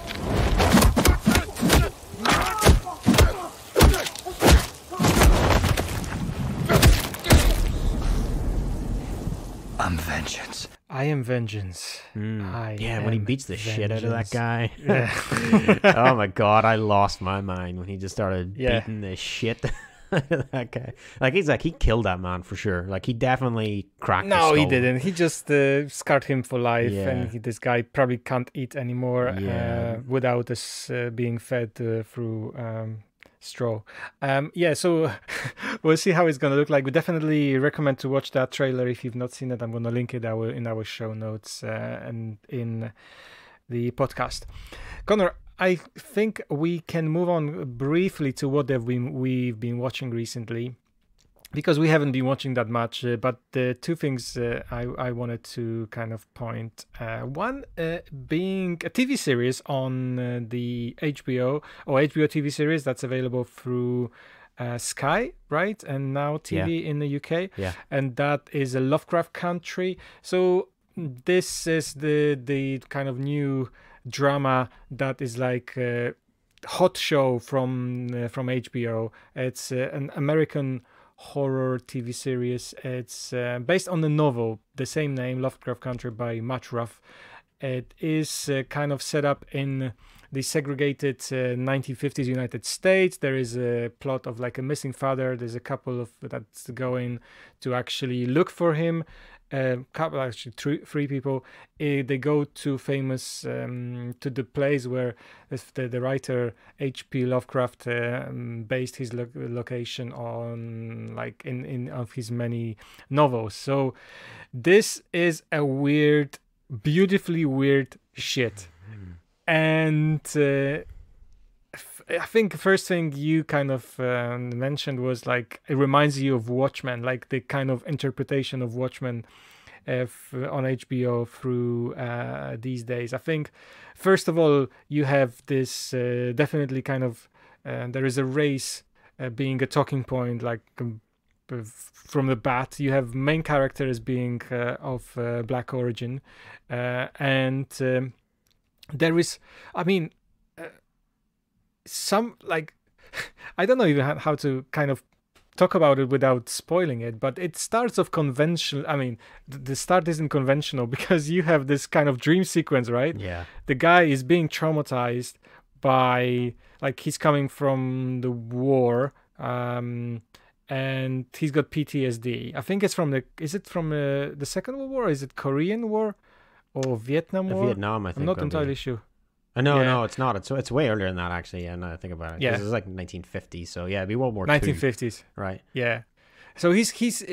[SPEAKER 5] I'm vengeance.
[SPEAKER 1] I am vengeance.
[SPEAKER 2] When he beats the shit out of that guy.
[SPEAKER 1] Yeah.
[SPEAKER 2] Oh my god, I lost my mind when he just started beating the shit out of that guy. He killed that man for sure. Like, he definitely cracked his skull.
[SPEAKER 1] No, he didn't. He just scarred him for life, and this guy probably can't eat anymore without us being fed through straw. So we'll see how it's gonna look like. We definitely recommend to watch that trailer if you've not seen it. I'm gonna link it in our show notes and in the podcast. Conor, I think we can move on briefly to what we've been watching recently, because we haven't been watching that much, but the two things I wanted to kind of point. One being a TV series on the HBO TV series that's available through Sky, right? And now TV in the UK.
[SPEAKER 2] Yeah. And
[SPEAKER 1] that is a Lovecraft Country. So this is the kind of new drama that is like a hot show from HBO. It's an American horror TV series. It's based on the novel, the same name, Lovecraft Country by Matt Ruff. It is kind of set up in the segregated 1950s United States. There is a plot of like a missing father. There's a couple of that's going to actually look for him. Three people. They go to famous to the place where the writer H.P. Lovecraft based his location on, like in of his many novels. So this is a weird, beautifully weird shit. And I think the first thing you kind of mentioned was like it reminds you of Watchmen, like the kind of interpretation of Watchmen on HBO through these days. I think first of all you have this definitely kind of there is a race being a talking point, like from the bat. You have main characters being of black origin, and there is, I mean, some, like, I don't know even how to kind of talk about it without spoiling it, but it starts off conventional. I mean, the start isn't conventional because you have this kind of dream sequence, right?
[SPEAKER 2] Yeah.
[SPEAKER 1] The guy is being traumatized by, like, he's coming from the war, and he's got PTSD. I think it's from is it from the Second World War, or is it Korean War? or Vietnam War.
[SPEAKER 2] Vietnam, I think.
[SPEAKER 1] I'm not
[SPEAKER 2] would
[SPEAKER 1] entirely
[SPEAKER 2] be.
[SPEAKER 1] sure.
[SPEAKER 2] No,
[SPEAKER 1] Yeah.
[SPEAKER 2] no, it's not. It's way earlier than that, actually. Yeah, now that I think about it.
[SPEAKER 1] Yeah.
[SPEAKER 2] This is like 1950s, so yeah, it'd be World War II.
[SPEAKER 1] 1950s.
[SPEAKER 2] Right.
[SPEAKER 1] Yeah. So he's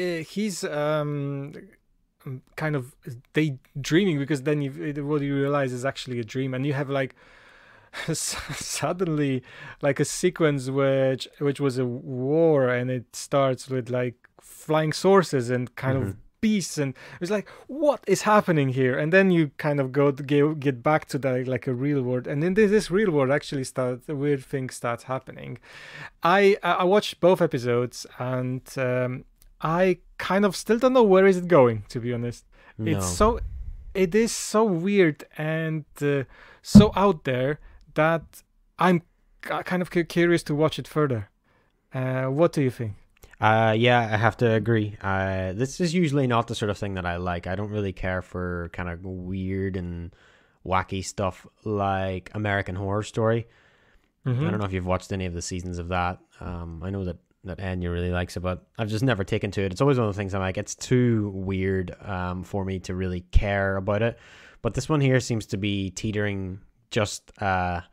[SPEAKER 1] kind of daydreaming, because then what you realize is actually a dream, and you have like suddenly like a sequence which was a war, and it starts with like flying saucers and kind of beasts, and it's like, what is happening here? And then you kind of get back to the like a real world, and in this real world actually the weird things start happening. I watched both episodes, and I kind of still don't know where is it going, to be honest.
[SPEAKER 2] No.
[SPEAKER 1] It is so weird and so out there that I'm kind of curious to watch it further. What do you think?
[SPEAKER 2] Yeah, I have to agree. This is usually not the sort of thing that I like. I don't really care for kind of weird and wacky stuff like American Horror Story. I don't know if you've watched any of the seasons of that. I know that Anya really likes it, but I've just never taken to it. It's always one of the things I'm like, it's too weird for me to really care about it. But this one here seems to be teetering just the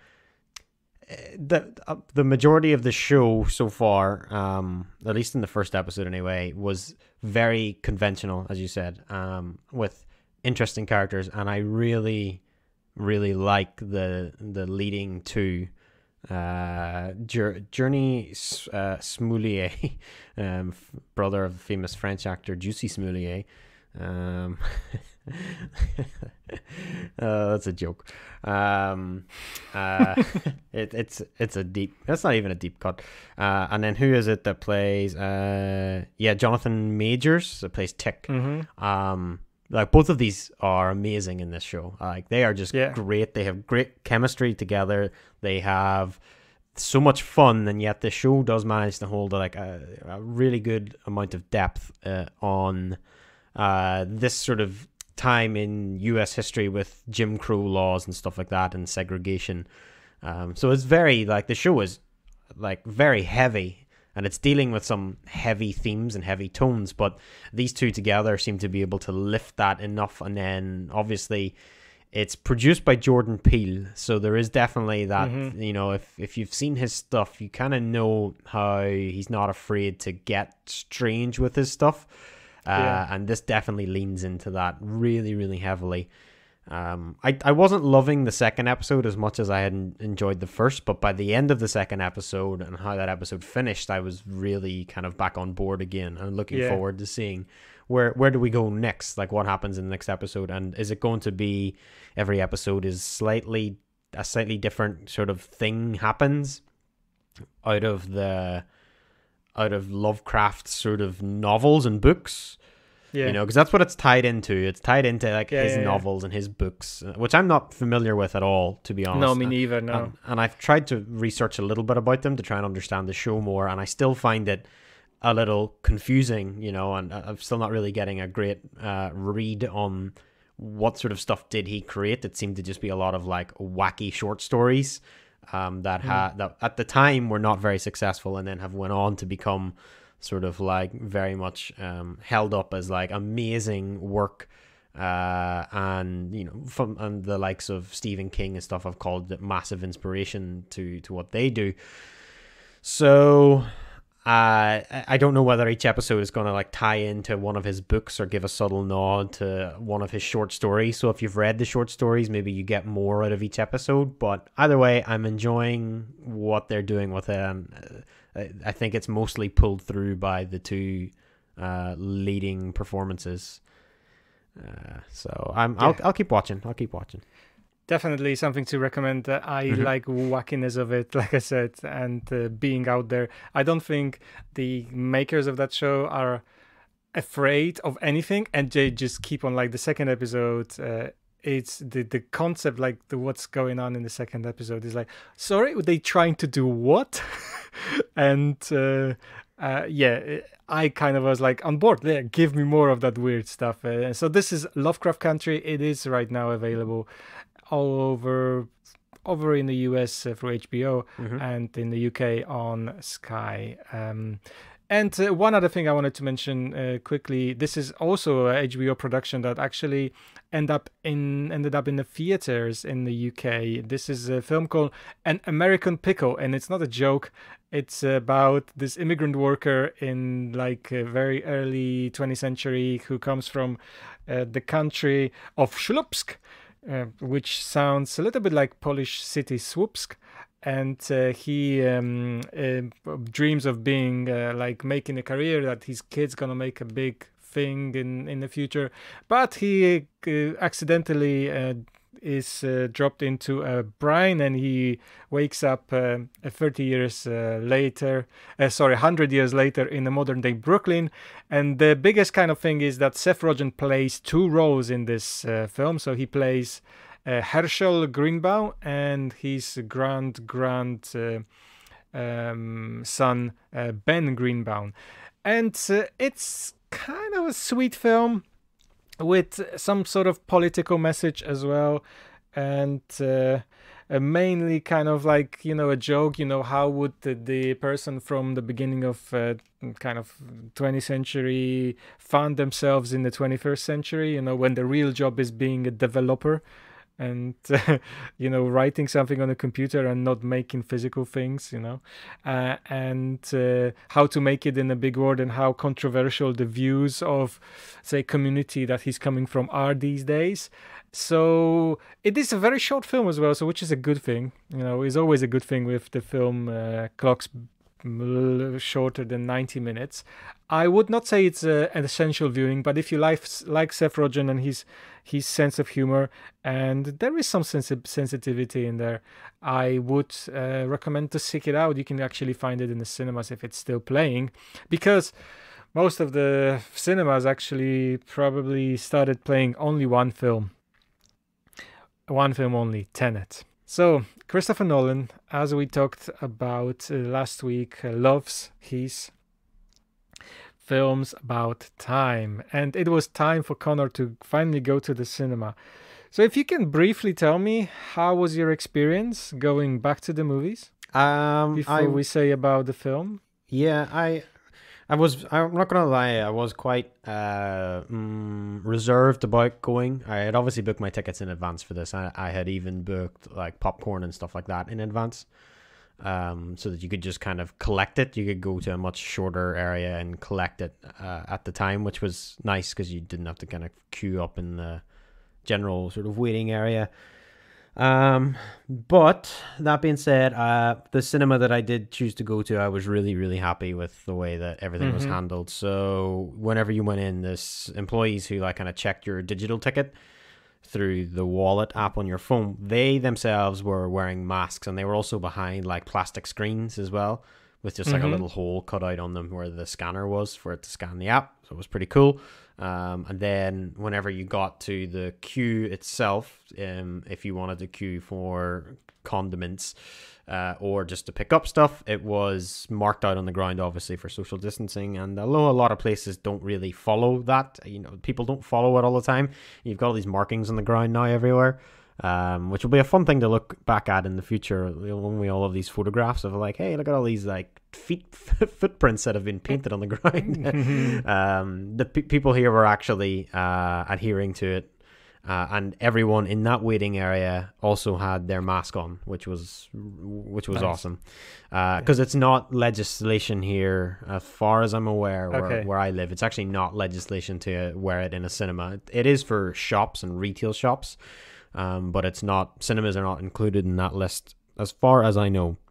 [SPEAKER 2] majority of the show so far, at least in the first episode anyway, was very conventional, as you said, with interesting characters, and I really, really like the leading to Journey Smoulier, brother of famous French actor Juicy Smoulier. That's a joke. It's a deep. That's not even a deep cut. And then who is it that plays? Jonathan Majors that plays Tick. Like both of these are amazing in this show. Like they are just great. They have great chemistry together. They have so much fun, and yet the show does manage to hold like a really good amount of depth on this sort of time in U.S. history with Jim Crow laws and stuff like that, and segregation. So it's very like the show is like very heavy. And it's dealing with some heavy themes and heavy tones, but these two together seem to be able to lift that enough. And then obviously it's produced by Jordan Peele. So there is definitely that, you know, if you've seen his stuff, you kind of know how he's not afraid to get strange with his stuff. And this definitely leans into that really, really heavily. I wasn't loving the second episode as much as I had enjoyed the first, but by the end of the second episode and how that episode finished, I was really kind of back on board again and looking forward to seeing where do we go next, like what happens in the next episode, and is it going to be every episode is a slightly different sort of thing happens out of Lovecraft sort of novels and books. You know, because that's what it's tied into. It's tied into like his novels and his books, which I'm not familiar with at all, to be honest.
[SPEAKER 1] No, me neither. No,
[SPEAKER 2] and I've tried to research a little bit about them to try and understand the show more, and I still find it a little confusing. You know, and I'm still not really getting a great read on what sort of stuff did he create. It seemed to just be a lot of like wacky short stories that at the time were not very successful, and then have went on to become sort of like very much held up as like amazing work, and you know, and the likes of Stephen King and stuff have called it massive inspiration to what they do. So I don't know whether each episode is going to like tie into one of his books or give a subtle nod to one of his short stories. So if you've read the short stories, maybe you get more out of each episode. But either way, I'm enjoying what they're doing with it, and I think it's mostly pulled through by the two leading performances. So I'll keep watching.
[SPEAKER 1] Definitely something to recommend. I like wackiness of it, like I said, and being out there. I don't think the makers of that show are afraid of anything, and they just keep on. Like the second episode, it's the concept, like what's going on in the second episode is like, sorry, were they trying to do what? And I kind of was like on board. Yeah, give me more of that weird stuff. So this is Lovecraft Country. It is right now available all over in the US through HBO and in the UK on Sky. And one other thing I wanted to mention quickly, this is also a HBO production that actually ended up in the theaters in the UK. This is a film called An American Pickle, and it's not a joke. It's about this immigrant worker in like a very early 20th century who comes from the country of Ślubsk, which sounds a little bit like Polish city Słupsk. And he dreams of being like making a career, that his kid's gonna make a big thing in the future, but he accidentally is dropped into a brine, and he wakes up 100 years later in the modern day Brooklyn. And the biggest kind of thing is that Seth Rogen plays two roles in this film. So he plays Herschel Greenbaum and his grand son Ben Greenbaum, and it's kind of a sweet film with some sort of political message as well, and mainly kind of like, you know, a joke. You know, how would the person from the beginning of kind of 20th century find themselves in the 21st century, you know, when the real job is being a developer and you know, writing something on a computer and not making physical things, you know, and how to make it in a big world, and how controversial the views of, say, community that he's coming from are these days. So it is a very short film as well, so which is a good thing. You know, it's always a good thing with the film clocks shorter than 90 minutes. I would not say it's an essential viewing, but if you like Seth Rogen and his sense of humor, and there is some sensitivity in there, I would recommend to seek it out. You can actually find it in the cinemas if it's still playing, because most of the cinemas actually probably started playing only one film only, Tenet. So Christopher Nolan, as we talked about last week, loves his films about time, and it was time for Conor to finally go to the cinema. So if you can briefly tell me, how was your experience going back to the movies before we say about the film?
[SPEAKER 2] Yeah, I'm not gonna lie, I was quite reserved about going. I had obviously booked my tickets in advance for this. I had even booked like popcorn and stuff like that in advance, so that you could just kind of collect it. You could go to a much shorter area and collect it at the time, which was nice because you didn't have to kind of queue up in the general sort of waiting area. But that being said, the cinema that I did choose to go to, I was really, really happy with the way that everything was handled. So whenever you went in, there's employees who like kind of checked your digital ticket through the wallet app on your phone. They themselves were wearing masks, and they were also behind like plastic screens as well, with just like a little hole cut out on them where the scanner was for it to scan the app. So it was pretty cool. And then whenever you got to the queue itself, if you wanted to queue for condiments or just to pick up stuff, it was marked out on the ground, obviously, for social distancing. And although a lot of places don't really follow that, you know, people don't follow it all the time, you've got all these markings on the ground now everywhere. Which will be a fun thing to look back at in the future when we all have these photographs of like, hey, look at all these like footprints that have been painted on the ground. The people here were actually adhering to it, and everyone in that waiting area also had their mask on, which was nice. Awesome, because it's not legislation here, as far as I'm aware, where I live. It's actually not legislation to wear it in a cinema. It is for shops and retail shops. But it's not, cinemas are not included in that list as far as I know.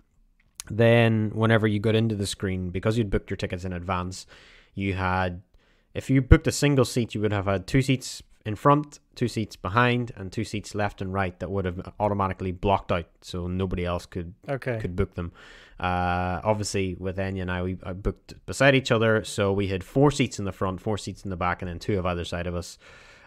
[SPEAKER 2] Then whenever you got into the screen, because you'd booked your tickets in advance, you had, if you booked a single seat, you would have had 2 seats in front, 2 seats behind, and 2 seats left and right that would have automatically blocked out, so nobody else could book them. Obviously with Enya and I booked beside each other, so we had 4 seats in the front, 4 seats in the back, and then 2 of either side of us,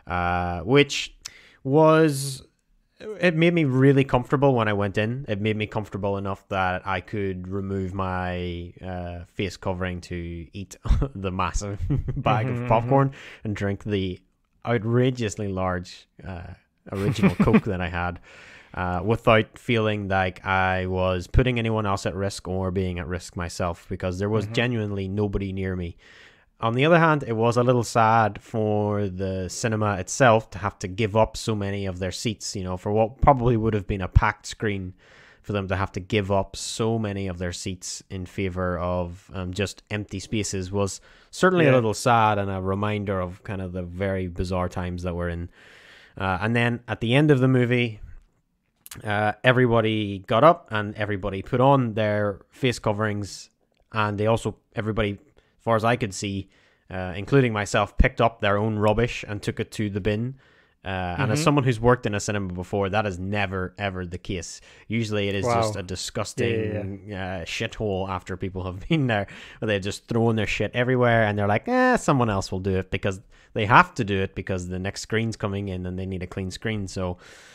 [SPEAKER 2] which was, it made me really comfortable when I went in. It made me comfortable enough that I could remove my face covering to eat the massive bag of popcorn and drink the outrageously large original Coke that I had. without feeling like I was putting anyone else at risk or being at risk myself, because there was genuinely nobody near me. On the other hand, it was a little sad for the cinema itself to have to give up so many of their seats, you know, for what probably would have been a packed screen, for them to have to give up so many of their seats in favor of just empty spaces was certainly a little sad, and a reminder of kind of the very bizarre times that we're in. And then at the end of the movie, everybody got up and everybody put on their face coverings, and they also, everybody, as far as I could see, including myself, picked up their own rubbish and took it to the bin. And as someone who's worked in a cinema before, that is never, ever the case. Usually it is just a disgusting shithole after people have been there, where they're just throwing their shit everywhere, and they're like, someone else will do it, because they have to do it because the next screen's coming in and they need a clean screen. So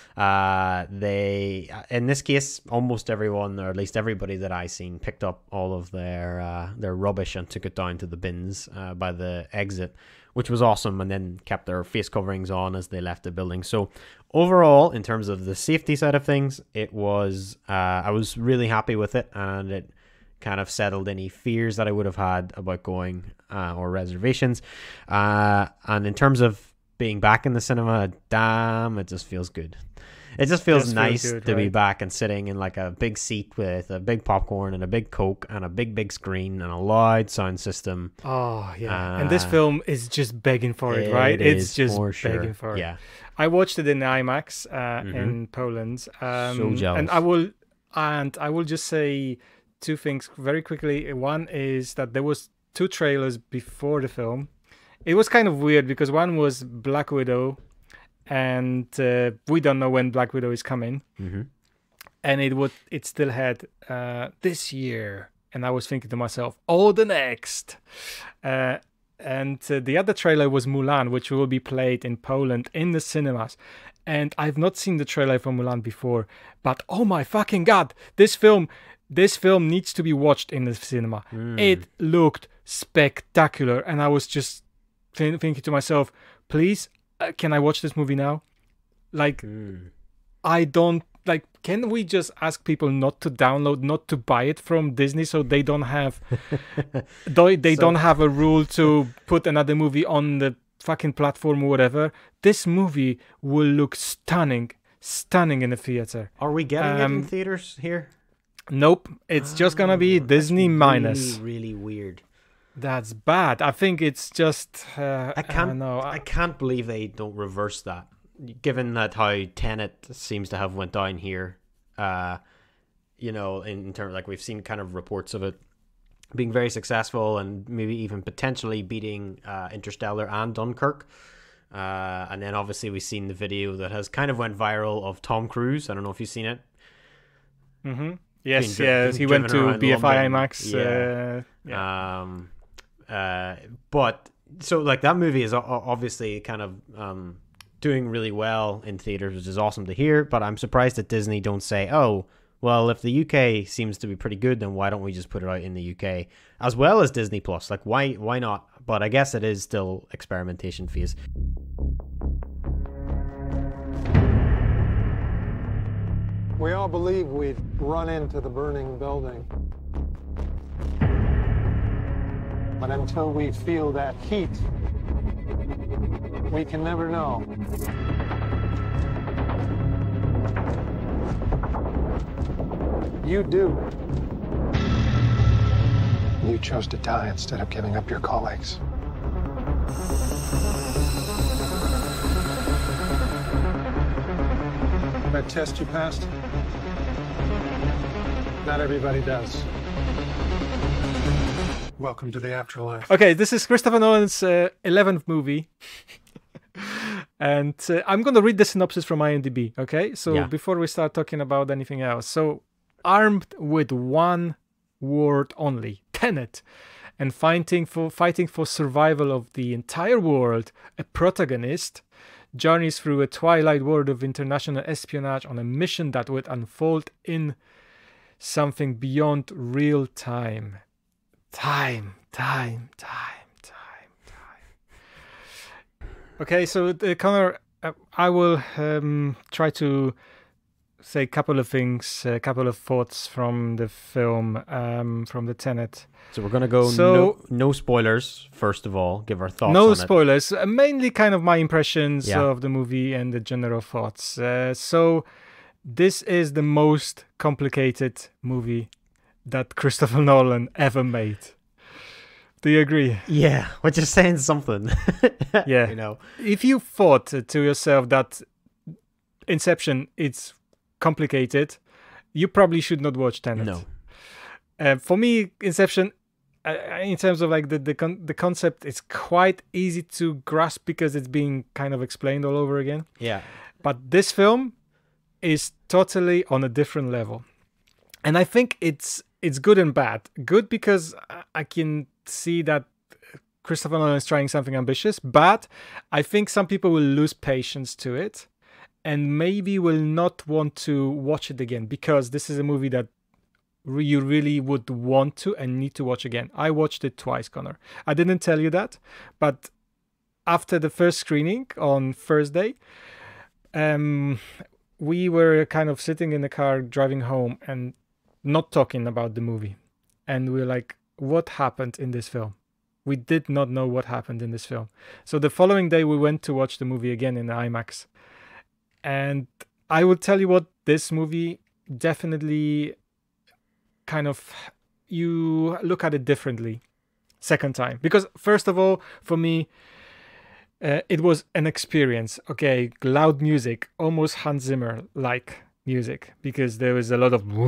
[SPEAKER 2] they, in this case, almost everyone, or at least everybody that I seen, picked up all of their rubbish and took it down to the bins by the exit, which was awesome, and then kept their face coverings on as they left the building. So overall, in terms of the safety side of things, it was I was really happy with it, and it kind of settled any fears that I would have had about going or reservations. And in terms of being back in the cinema, damn, it just feels good. It just feels nice to be back and sitting in like a big seat with a big popcorn and a big Coke and a big screen and a loud sound system.
[SPEAKER 1] Oh, yeah. And this film is just begging for it, right? It's just begging for it.
[SPEAKER 2] Yeah.
[SPEAKER 1] I watched it in IMAX in Poland.
[SPEAKER 2] So jealous.
[SPEAKER 1] And I will just say two things very quickly. One is that there was 2 trailers before the film. It was kind of weird because one was Black Widow, and we don't know when Black Widow is coming, and it still had this year, and I was thinking to myself, the next, and the other trailer was Mulan, which will be played in Poland in the cinemas, and I've not seen the trailer for Mulan before, but oh my fucking god, this film needs to be watched in the cinema. It looked spectacular, and I was just thinking to myself, please, can I watch this movie now? Like, I don't, like, can we just ask people not to download, not to buy it from Disney, so they don't have don't have a rule to put another movie on the fucking platform or whatever? This movie will look stunning in the theater.
[SPEAKER 2] Are we getting it in theaters here?
[SPEAKER 1] Nope, it's just gonna be Disney minus.
[SPEAKER 2] Really weird.
[SPEAKER 1] That's bad. I think it's just
[SPEAKER 2] I can't believe they don't reverse that, given that how Tenet seems to have went down here. You know, in terms, like, we've seen kind of reports of it being very successful and maybe even potentially beating Interstellar and Dunkirk. And then obviously we've seen the video that has kind of went viral of Tom Cruise. I don't know if you've seen it.
[SPEAKER 1] Yes, he went to BFI IMAX.
[SPEAKER 2] But so, like, that movie is obviously kind of doing really well in theaters, which is awesome to hear. But I'm surprised that Disney don't say, oh, well, if the UK seems to be pretty good, then why don't we just put it out in the UK as well as Disney Plus? Like, why not? But I guess it is still experimentation phase.
[SPEAKER 8] We all believe we'd run into the burning building. But until we feel that heat, we can never know. You do. You chose to die instead of giving up your colleagues. That test you passed? Not everybody does. Welcome to the afterlife.
[SPEAKER 1] Okay, this is Christopher Nolan's 11th movie. And I'm going to read the synopsis from IMDb, okay? So before we start talking about anything else. So, armed with one word only, Tenet, and fighting for survival of the entire world, a protagonist journeys through a twilight world of international espionage on a mission that would unfold in something beyond real time. Time. Okay, so Conor, I will try to say a couple of things, a couple of thoughts from the film, from the Tenet.
[SPEAKER 2] So we're gonna go no spoilers. First of all, give our thoughts.
[SPEAKER 1] No
[SPEAKER 2] on
[SPEAKER 1] spoilers. Mainly kind of my impressions
[SPEAKER 2] Yeah.
[SPEAKER 1] of the movie and the general thoughts. So this is the most complicated movie that Christopher Nolan ever made. Do you agree?
[SPEAKER 2] it. Yeah, which is saying something.
[SPEAKER 1] Yeah.
[SPEAKER 2] You know.
[SPEAKER 1] If you thought to yourself that Inception is complicated, you probably should not watch Tenet.
[SPEAKER 2] No.
[SPEAKER 1] For me, Inception, in terms of like the concept, it's quite easy to grasp because it's being kind of explained all over again.
[SPEAKER 2] Yeah.
[SPEAKER 1] But this film is totally on a different level, and I think it's good and bad. Good because I can see that Christopher Nolan is trying something ambitious. Bad, I think some people will lose patience to it, and maybe will not want to watch it again because this is a movie that you really would want to and need to watch again. I watched it twice, Conor. I didn't tell you that, but after the first screening on Thursday, we were kind of sitting in the car driving home and not talking about the movie. And we were like, what happened in this film? We did not know what happened in this film. So the following day, we went to watch the movie again in IMAX. And I will tell you what, this movie definitely kind of, you look at it differently second time. Because first of all, for me, it was an experience. Okay, loud music, almost Hans Zimmer-like music, because there was a lot of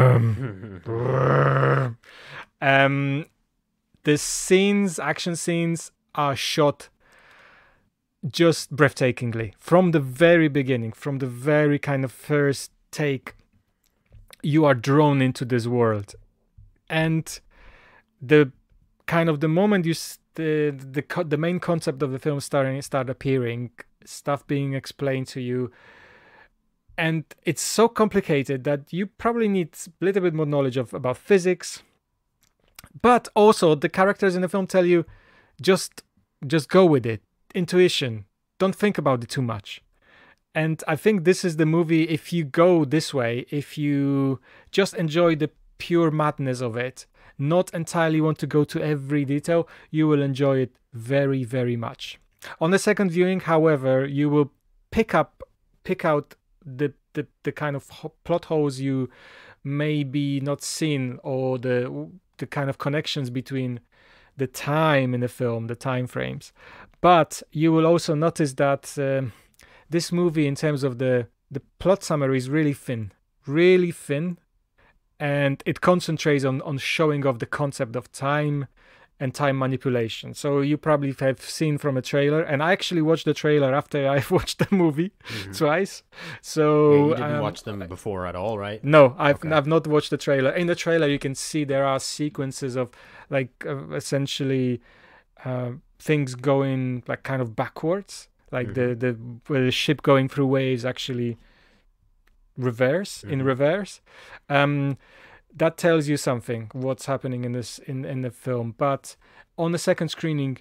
[SPEAKER 1] the scenes, action scenes, are shot just breathtakingly from the very beginning, from the very kind of first take. You are drawn into this world, and the kind of the moment you the main concept of the film start appearing, stuff being explained to you, and it's so complicated that you probably need a little bit more knowledge about physics, but also the characters in the film tell you just go with it, intuition, don't think about it too much. And I think this is the movie, if you go this way, if you just enjoy the pure madness of it, not entirely want to go to every detail, you will enjoy it very, very much. On the second viewing, however, you will pick out the kind of plot holes you maybe not seen, or the kind of connections between the time in the film, the time frames. But you will also notice that this movie, in terms of the plot summary, is really thin, and it concentrates on showing off the concept of time and time manipulation. So you probably have seen from a trailer, and I actually watched the trailer after I watched the movie twice. So
[SPEAKER 2] Yeah, you didn't watch them before at all, right?
[SPEAKER 1] No, I've not watched the trailer. In the trailer, you can see there are sequences of like essentially things going like kind of backwards, like the ship going through waves actually in reverse. That tells you something what's happening in this in the film. But on the second screening,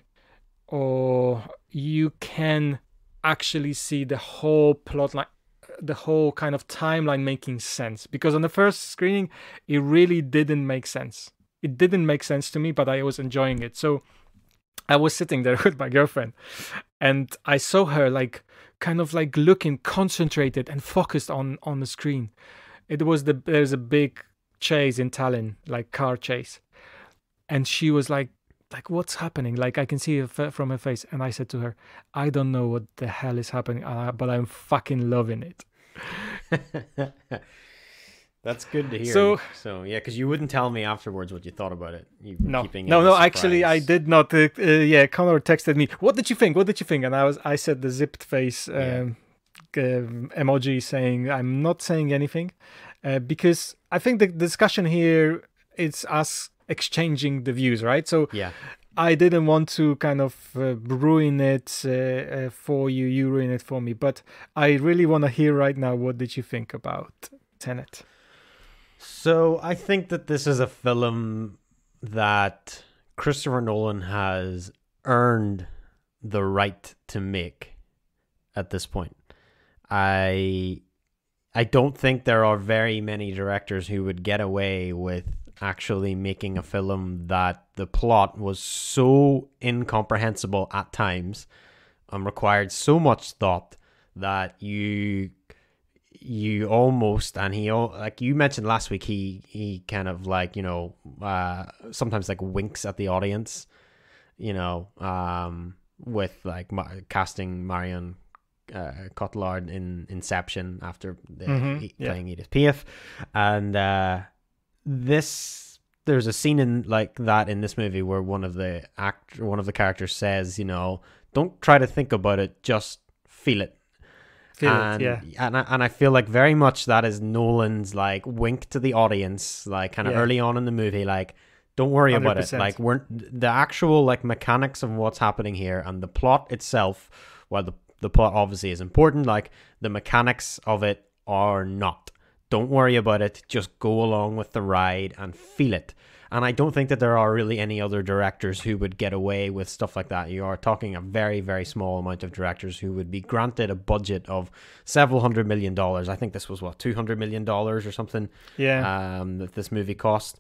[SPEAKER 1] you can actually see the whole plot line, the whole kind of timeline making sense. Because on the first screening, it really didn't make sense. It didn't make sense to me, but I was enjoying it. So I was sitting there with my girlfriend, and I saw her like kind of like looking concentrated and focused on the screen. There's a big chase in Tallinn, like car chase, and she was like what's happening? Like I can see it from her face. And I said to her, I don't know what the hell is happening, but I'm fucking loving it.
[SPEAKER 2] That's good to hear. So yeah, because you wouldn't tell me afterwards what you thought about it. You were keeping it a surprise.
[SPEAKER 1] Actually, I did not. Conor texted me, what did you think? And I said the zipped face emoji, saying I'm not saying anything, because I think the discussion here is us exchanging the views, right? So
[SPEAKER 2] yeah,
[SPEAKER 1] I didn't want to kind of ruin it for you. You ruin it for me. But I really want to hear right now, what did you think about Tenet?
[SPEAKER 2] So I think that this is a film that Christopher Nolan has earned the right to make at this point. I I don't think there are very many directors who would get away with actually making a film that the plot was so incomprehensible at times and required so much thought that you almost, and he, like you mentioned last week, he kind of like, you know, sometimes like winks at the audience, you know, with like casting Marion Cotillard in Inception after playing Edith Piaf, and there's a scene in like that in this movie where one of the characters says, you know, don't try to think about it, just feel it. And I feel like very much that is Nolan's like wink to the audience, like kind of early on in the movie, like, don't worry 100%. About it. Like, the actual like mechanics of what's happening here and the plot itself, while the plot obviously is important, like the mechanics of it are not. Don't worry about it. Just go along with the ride and feel it. And I don't think that there are really any other directors who would get away with stuff like that. You are talking a very, very small amount of directors who would be granted a budget of several $100 million. I think this was, what, $200 million or something?
[SPEAKER 1] Yeah.
[SPEAKER 2] That this movie cost.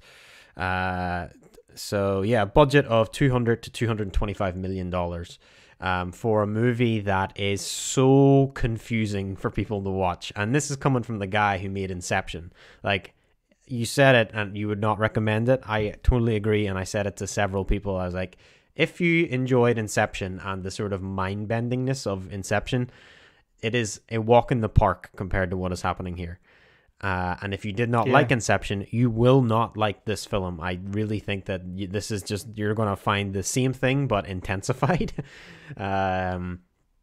[SPEAKER 2] So, yeah, budget of $200 to $225 million for a movie that is so confusing for people to watch. And this is coming from the guy who made Inception. Like, you said it and you would not recommend it. I totally agree. And I said it to several people. I was like, if you enjoyed Inception and the sort of mind-bendingness of Inception, it is a walk in the park compared to what is happening here. And if you did not like Inception, you will not like this film. I really think that this is just, you're going to find the same thing, but intensified. And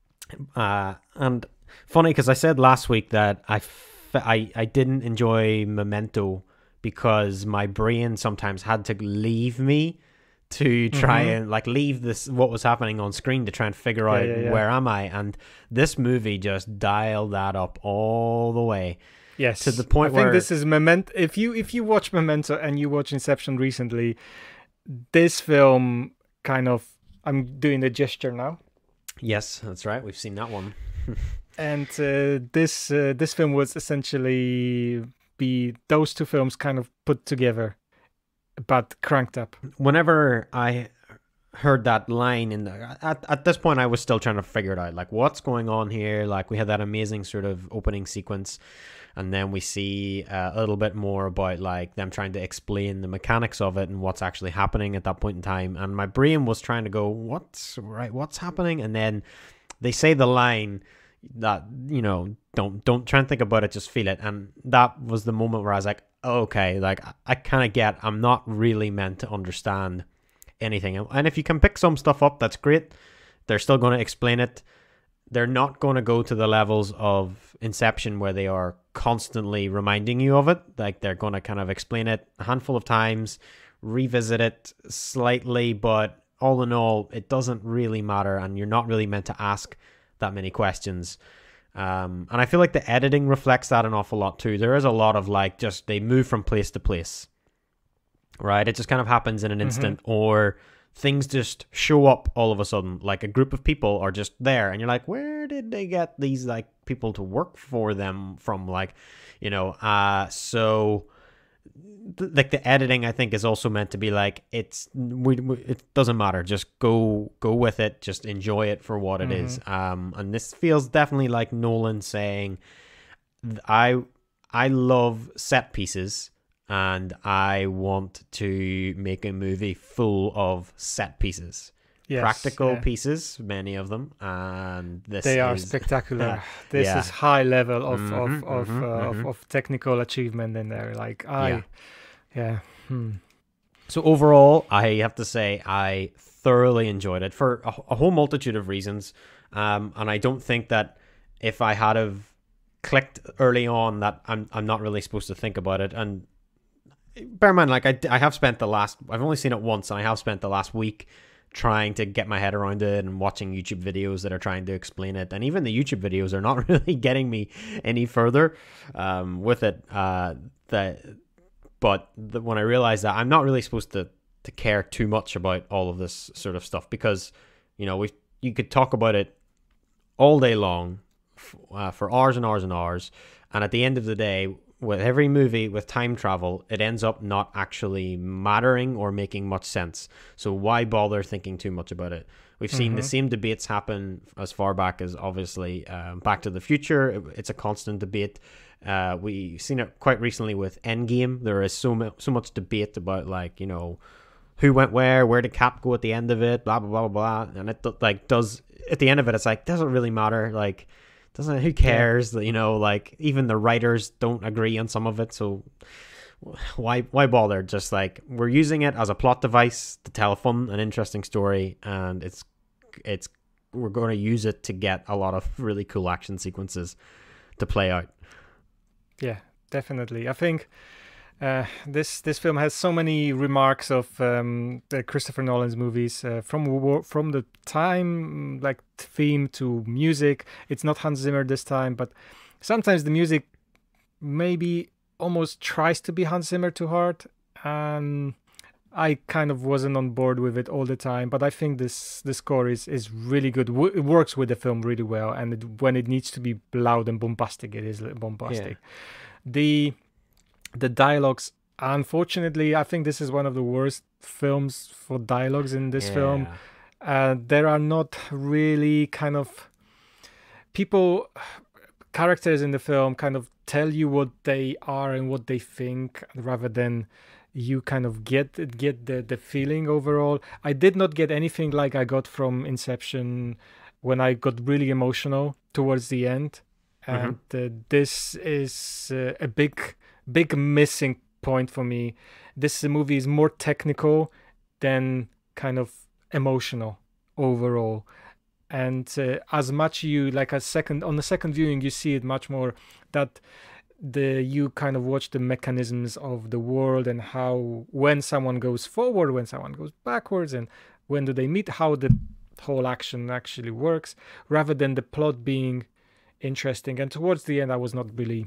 [SPEAKER 2] funny, because I said last week that I didn't enjoy Memento because my brain sometimes had to leave me to try and like leave this what was happening on screen to try and figure out where am I, and this movie just dialed that up all the way.
[SPEAKER 1] Yes,
[SPEAKER 2] to the point where
[SPEAKER 1] I think this is Memento. If you watch Memento and you watch Inception recently, this film kind of, I'm doing the gesture now.
[SPEAKER 2] Yes, that's right. We've seen that one.
[SPEAKER 1] And this film was essentially those two films kind of put together, but cranked up.
[SPEAKER 2] Whenever I heard that line at this point, I was still trying to figure it out, like what's going on here. Like we had that amazing sort of opening sequence, and then we see a little bit more about like them trying to explain the mechanics of it and what's actually happening at that point in time. And my brain was trying to go, what's happening? And then they say the line that, you know, don't try and think about it, just feel it. And that was the moment where I was like, okay, like I kind of get, I'm not really meant to understand anything. And if you can pick some stuff up, that's great. They're still going to explain it. They're not going to go to the levels of Inception where they are constantly reminding you of it. Like they're going to kind of explain it a handful of times, revisit it slightly, but all in all, it doesn't really matter, and you're not really meant to ask that many questions. And I feel like the editing reflects that an awful lot too. There is a lot of like, just they move from place to place, right? It just kind of happens in an instant, or things just show up all of a sudden. Like a group of people are just there, and you're like, where did they get these like people to work for them from? Like, you know, so like the editing, I think, is also meant to be like, it doesn't matter, just go with it, just enjoy it for what it is. And this feels definitely like Nolan saying, I love set pieces and I want to make a movie full of set pieces. Practical pieces, many of them, and they are spectacular.
[SPEAKER 1] This is high level of technical achievement in there. Like
[SPEAKER 2] So overall, I have to say I thoroughly enjoyed it for a whole multitude of reasons, and I don't think that if I had have clicked early on that I'm not really supposed to think about it. And bear in mind, like I have spent I've only seen it once, and I have spent the last week trying to get my head around it and watching YouTube videos that are trying to explain it. And even the YouTube videos are not really getting me any further with it. But when I realized that I'm not really supposed to care too much about all of this sort of stuff, because, you know, you could talk about it all day long for hours and hours and hours. And at the end of the day, with every movie with time travel, it ends up not actually mattering or making much sense. So why bother thinking too much about it? We've seen the same debates happen as far back as, obviously, Back to the Future. It's a constant debate. We've seen it quite recently with Endgame. There is so much debate about, like, you know, who went where did Cap go at the end of it, blah, blah, blah, blah, blah. And it, like, does, at the end of it, it's like, doesn't really matter. Like, who cares? You know, like, even the writers don't agree on some of it, so why bother? Just, like, we're using it as a plot device to tell a fun and interesting story, and we're going to use it to get a lot of really cool action sequences to play out. Yeah,
[SPEAKER 1] definitely. I think this film has so many remarks of the Christopher Nolan's movies, from the time, like, theme to music. It's not Hans Zimmer this time, but sometimes the music maybe almost tries to be Hans Zimmer too hard, and I kind of wasn't on board with it all the time. But I think the score is really good. It works with the film really well, and when it needs to be loud and bombastic, it is bombastic. Yeah. The dialogues, unfortunately, I think this is one of the worst films for dialogues in this film. There are not really kind of characters in the film kind of tell you what they are and what they think, rather than you kind of get the feeling overall. I did not get anything like I got from Inception when I got really emotional towards the end. And this is a big missing point for me. This movie is more technical than kind of emotional overall. And as much on the second viewing, you see it much more that you kind of watch the mechanisms of the world and how, when someone goes forward, when someone goes backwards, and when do they meet, how the whole action actually works, rather than the plot being interesting. And towards the end, I was not really,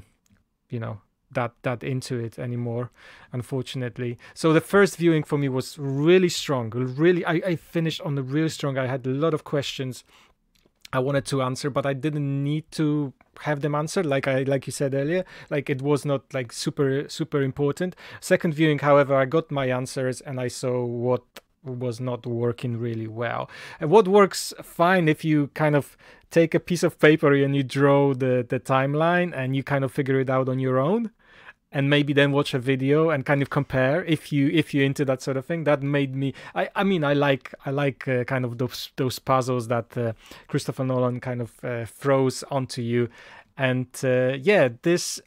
[SPEAKER 1] that into it anymore, unfortunately. So the first viewing for me was really strong. Really, I finished on the really strong. I had a lot of questions I wanted to answer, but I didn't need to have them answered, like you said earlier. Like, it was not like super important. Second viewing, however, I got my answers and I saw what was not working really well. And what works fine, if you kind of take a piece of paper and you draw the timeline and you kind of figure it out on your own, and maybe then watch a video and kind of compare if you're into that sort of thing. That made me, I mean, I like kind of those puzzles that Christopher Nolan kind of throws onto you. And this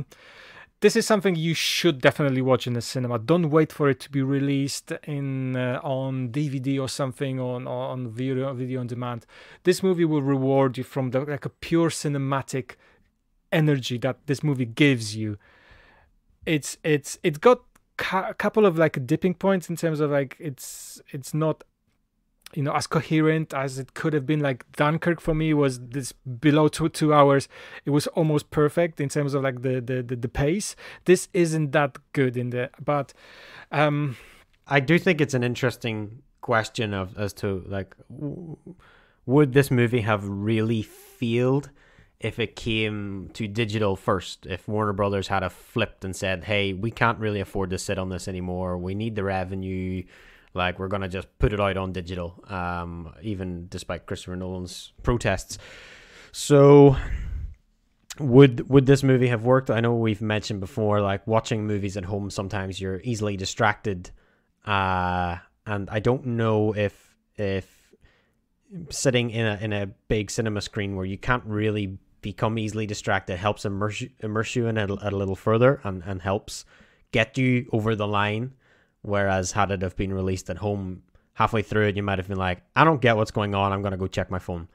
[SPEAKER 1] is something you should definitely watch in the cinema. Don't wait for it to be released on DVD or something, on video on demand. This movie will reward you from a pure cinematic energy that this movie gives you. It's got a couple of like dipping points in terms of like it's not as coherent as it could have been. Like Dunkirk for me was this below 2 hours. It was almost perfect in terms of like the pace. This isn't that good but
[SPEAKER 2] I do think it's an interesting question as to like, would this movie have really failed if it came to digital first? If Warner Brothers had flipped and said, hey, we can't really afford to sit on this anymore, we need the revenue, like, we're gonna just put it out on digital, even despite Christopher Nolan's protests. So would this movie have worked? I know we've mentioned before, like, watching movies at home, sometimes you're easily distracted, and I don't know if sitting in a big cinema screen where you can't really become easily distracted helps immerse you in it a little further and helps get you over the line. Whereas had it have been released at home, halfway through it, you might have been like, I don't get what's going on, I'm going to go check my phone.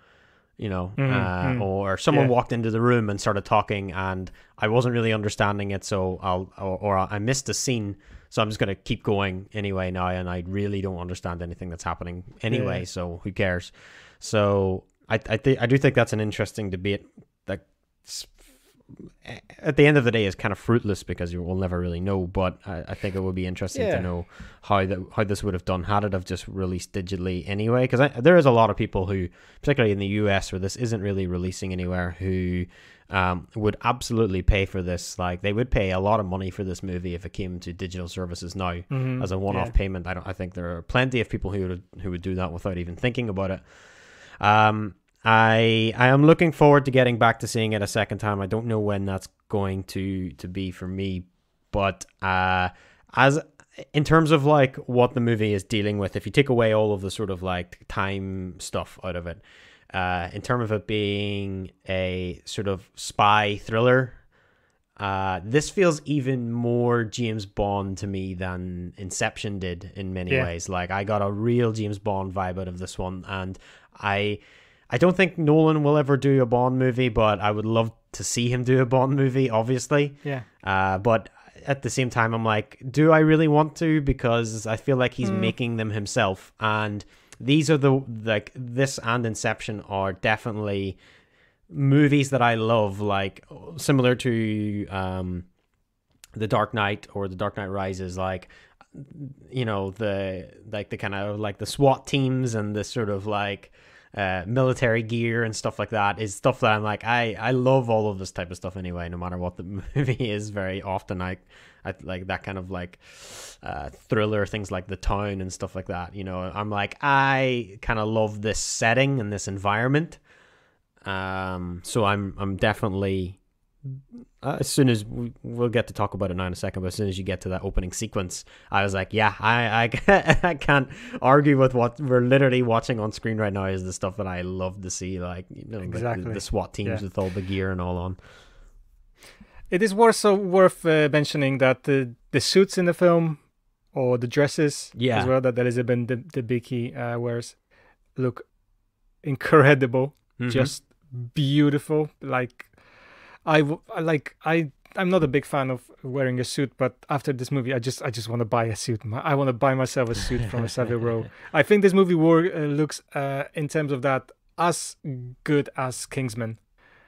[SPEAKER 2] Or someone walked into the room and started talking and I wasn't really understanding it, so I missed a scene, so I'm just going to keep going anyway now, and I really don't understand anything that's happening anyway, so who cares? So I do think that's an interesting debate. Like, at the end of the day is kind of fruitless because you will never really know. But I think it would be interesting to know how this would have done had it have just released digitally anyway. Because there is a lot of people who, particularly in the US, where this isn't really releasing anywhere, who would absolutely pay for this. Like they would pay a lot of money for this movie if it came to digital services now as a one-off payment. I think there are plenty of people who would do that without even thinking about it. I am looking forward to getting back to seeing it a second time. I don't know when that's going to be for me, but as in terms of like what the movie is dealing with, if you take away all of the sort of like time stuff out of it, in terms of it being a sort of spy thriller, this feels even more James Bond to me than Inception did in many ways. Like I got a real James Bond vibe out of this one, and I don't think Nolan will ever do a Bond movie, but I would love to see him do a Bond movie, obviously. Yeah. But at the same time, I'm like, do I really want to? Because I feel like he's making them himself. And these are this and Inception are definitely movies that I love, like similar to The Dark Knight or The Dark Knight Rises, like, you know, the kind of like the SWAT teams and the sort of like military gear and stuff like that is stuff that I'm like, I love all of this type of stuff anyway, no matter what the movie is. Very often I like that kind of like thriller, things like The Town and stuff like that, you know. I'm like, I kind of love this setting and this environment, so I'm definitely as soon as we'll get to talk about it now in a second, but as soon as you get to that opening sequence, I was like, yeah, I can't argue with what we're literally watching on screen right now is the stuff that I love to see, like, you know, exactly. the SWAT teams with all the gear and all on.
[SPEAKER 1] It is also worth mentioning that the suits in the film, or the dresses as well, that Elizabeth Debicki wears, look incredible, just beautiful. Like, I'm not a big fan of wearing a suit, but after this movie, I just want to buy a suit. I want to buy myself a suit from a Savile Row. I think this movie looks, in terms of that, as good as Kingsman,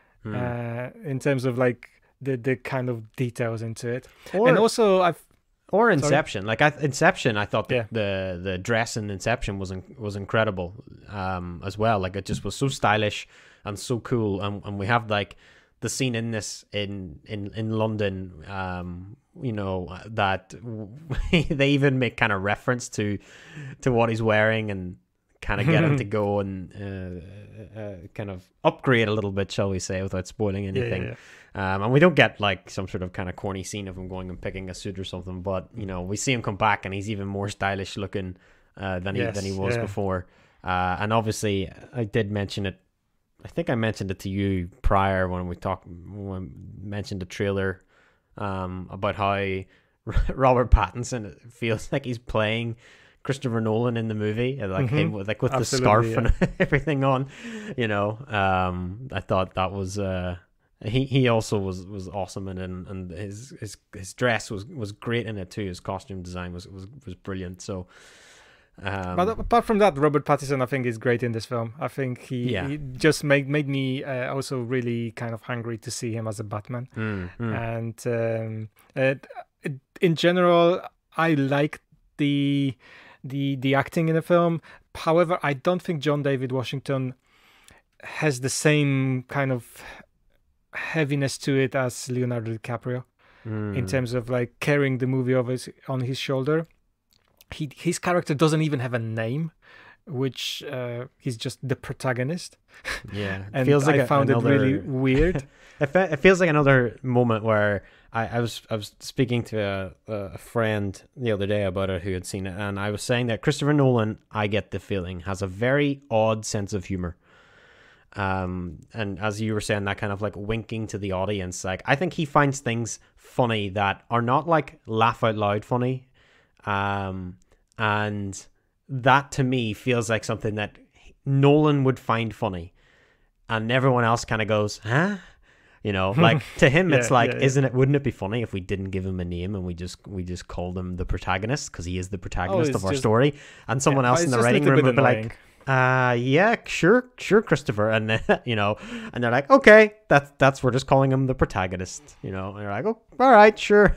[SPEAKER 1] in terms of like the kind of details into it. And also
[SPEAKER 2] Inception. Like Inception, I thought the dress in Inception was incredible as well. Like it just was so stylish and so cool. And we have like the scene in this in London, you know, that they even make kind of reference to what he's wearing and kind of get him to go and kind of upgrade a little bit, shall we say, without spoiling anything. And we don't get like some sort of kind of corny scene of him going and picking a suit or something, but you know, we see him come back and he's even more stylish looking than he was before. And obviously, I did mention it. I think I mentioned it to you prior when we mentioned the trailer about how Robert Pattinson feels like he's playing Christopher Nolan in the movie, like him with the scarf and everything on. You know, I thought that was he also was awesome in it, and his dress was great in it too. His costume design was brilliant. So.
[SPEAKER 1] But apart from that, Robert Pattinson, I think, is great in this film. I think he just made me also really kind of hungry to see him as a Batman. And in general, I like the acting in the film. However, I don't think John David Washington has the same kind of heaviness to it as Leonardo DiCaprio in terms of like carrying the movie on his shoulder. His character doesn't even have a name, which he's just the protagonist. Yeah, and feels like I found it really weird.
[SPEAKER 2] It feels like another moment where I was speaking to a friend the other day about it who had seen it, and I was saying that Christopher Nolan, I get the feeling, has a very odd sense of humor. And as you were saying, that kind of like winking to the audience, like I think he finds things funny that are not like laugh out loud funny. And that to me feels like something that Nolan would find funny, and everyone else kind of goes, huh? You know, like to him, it's like, wouldn't it be funny if we didn't give him a name and we just called him the protagonist because he is the protagonist of our story, and someone else in the writing room would be like, Yeah, sure, Christopher. And then, and they're like, okay, that's we're just calling him the protagonist, and they're like, oh, all right, sure.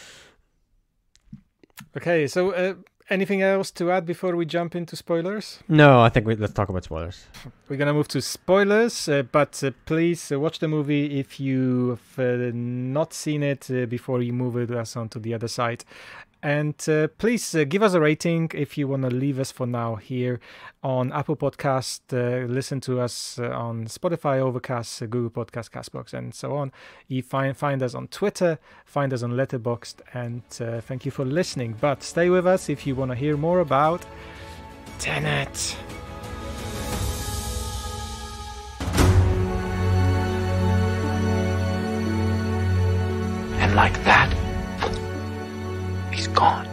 [SPEAKER 1] Okay, so anything else to add before we jump into spoilers?
[SPEAKER 2] No, I think let's talk about spoilers.
[SPEAKER 1] We're gonna move to spoilers, but please watch the movie if you've not seen it before you move with us onto the other side. And please give us a rating if you want to leave us for now here on Apple Podcast. Listen to us on Spotify, Overcast, Google Podcast, Castbox, and so on. You find us on Twitter, find us on Letterboxd, and thank you for listening. But stay with us if you want to hear more about Tenet.
[SPEAKER 9] And like that, he's gone.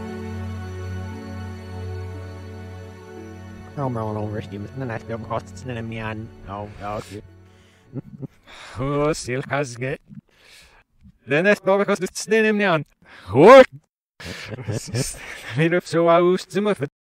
[SPEAKER 1] Oh, still has get. Then that's all because it's in him now. What? So I was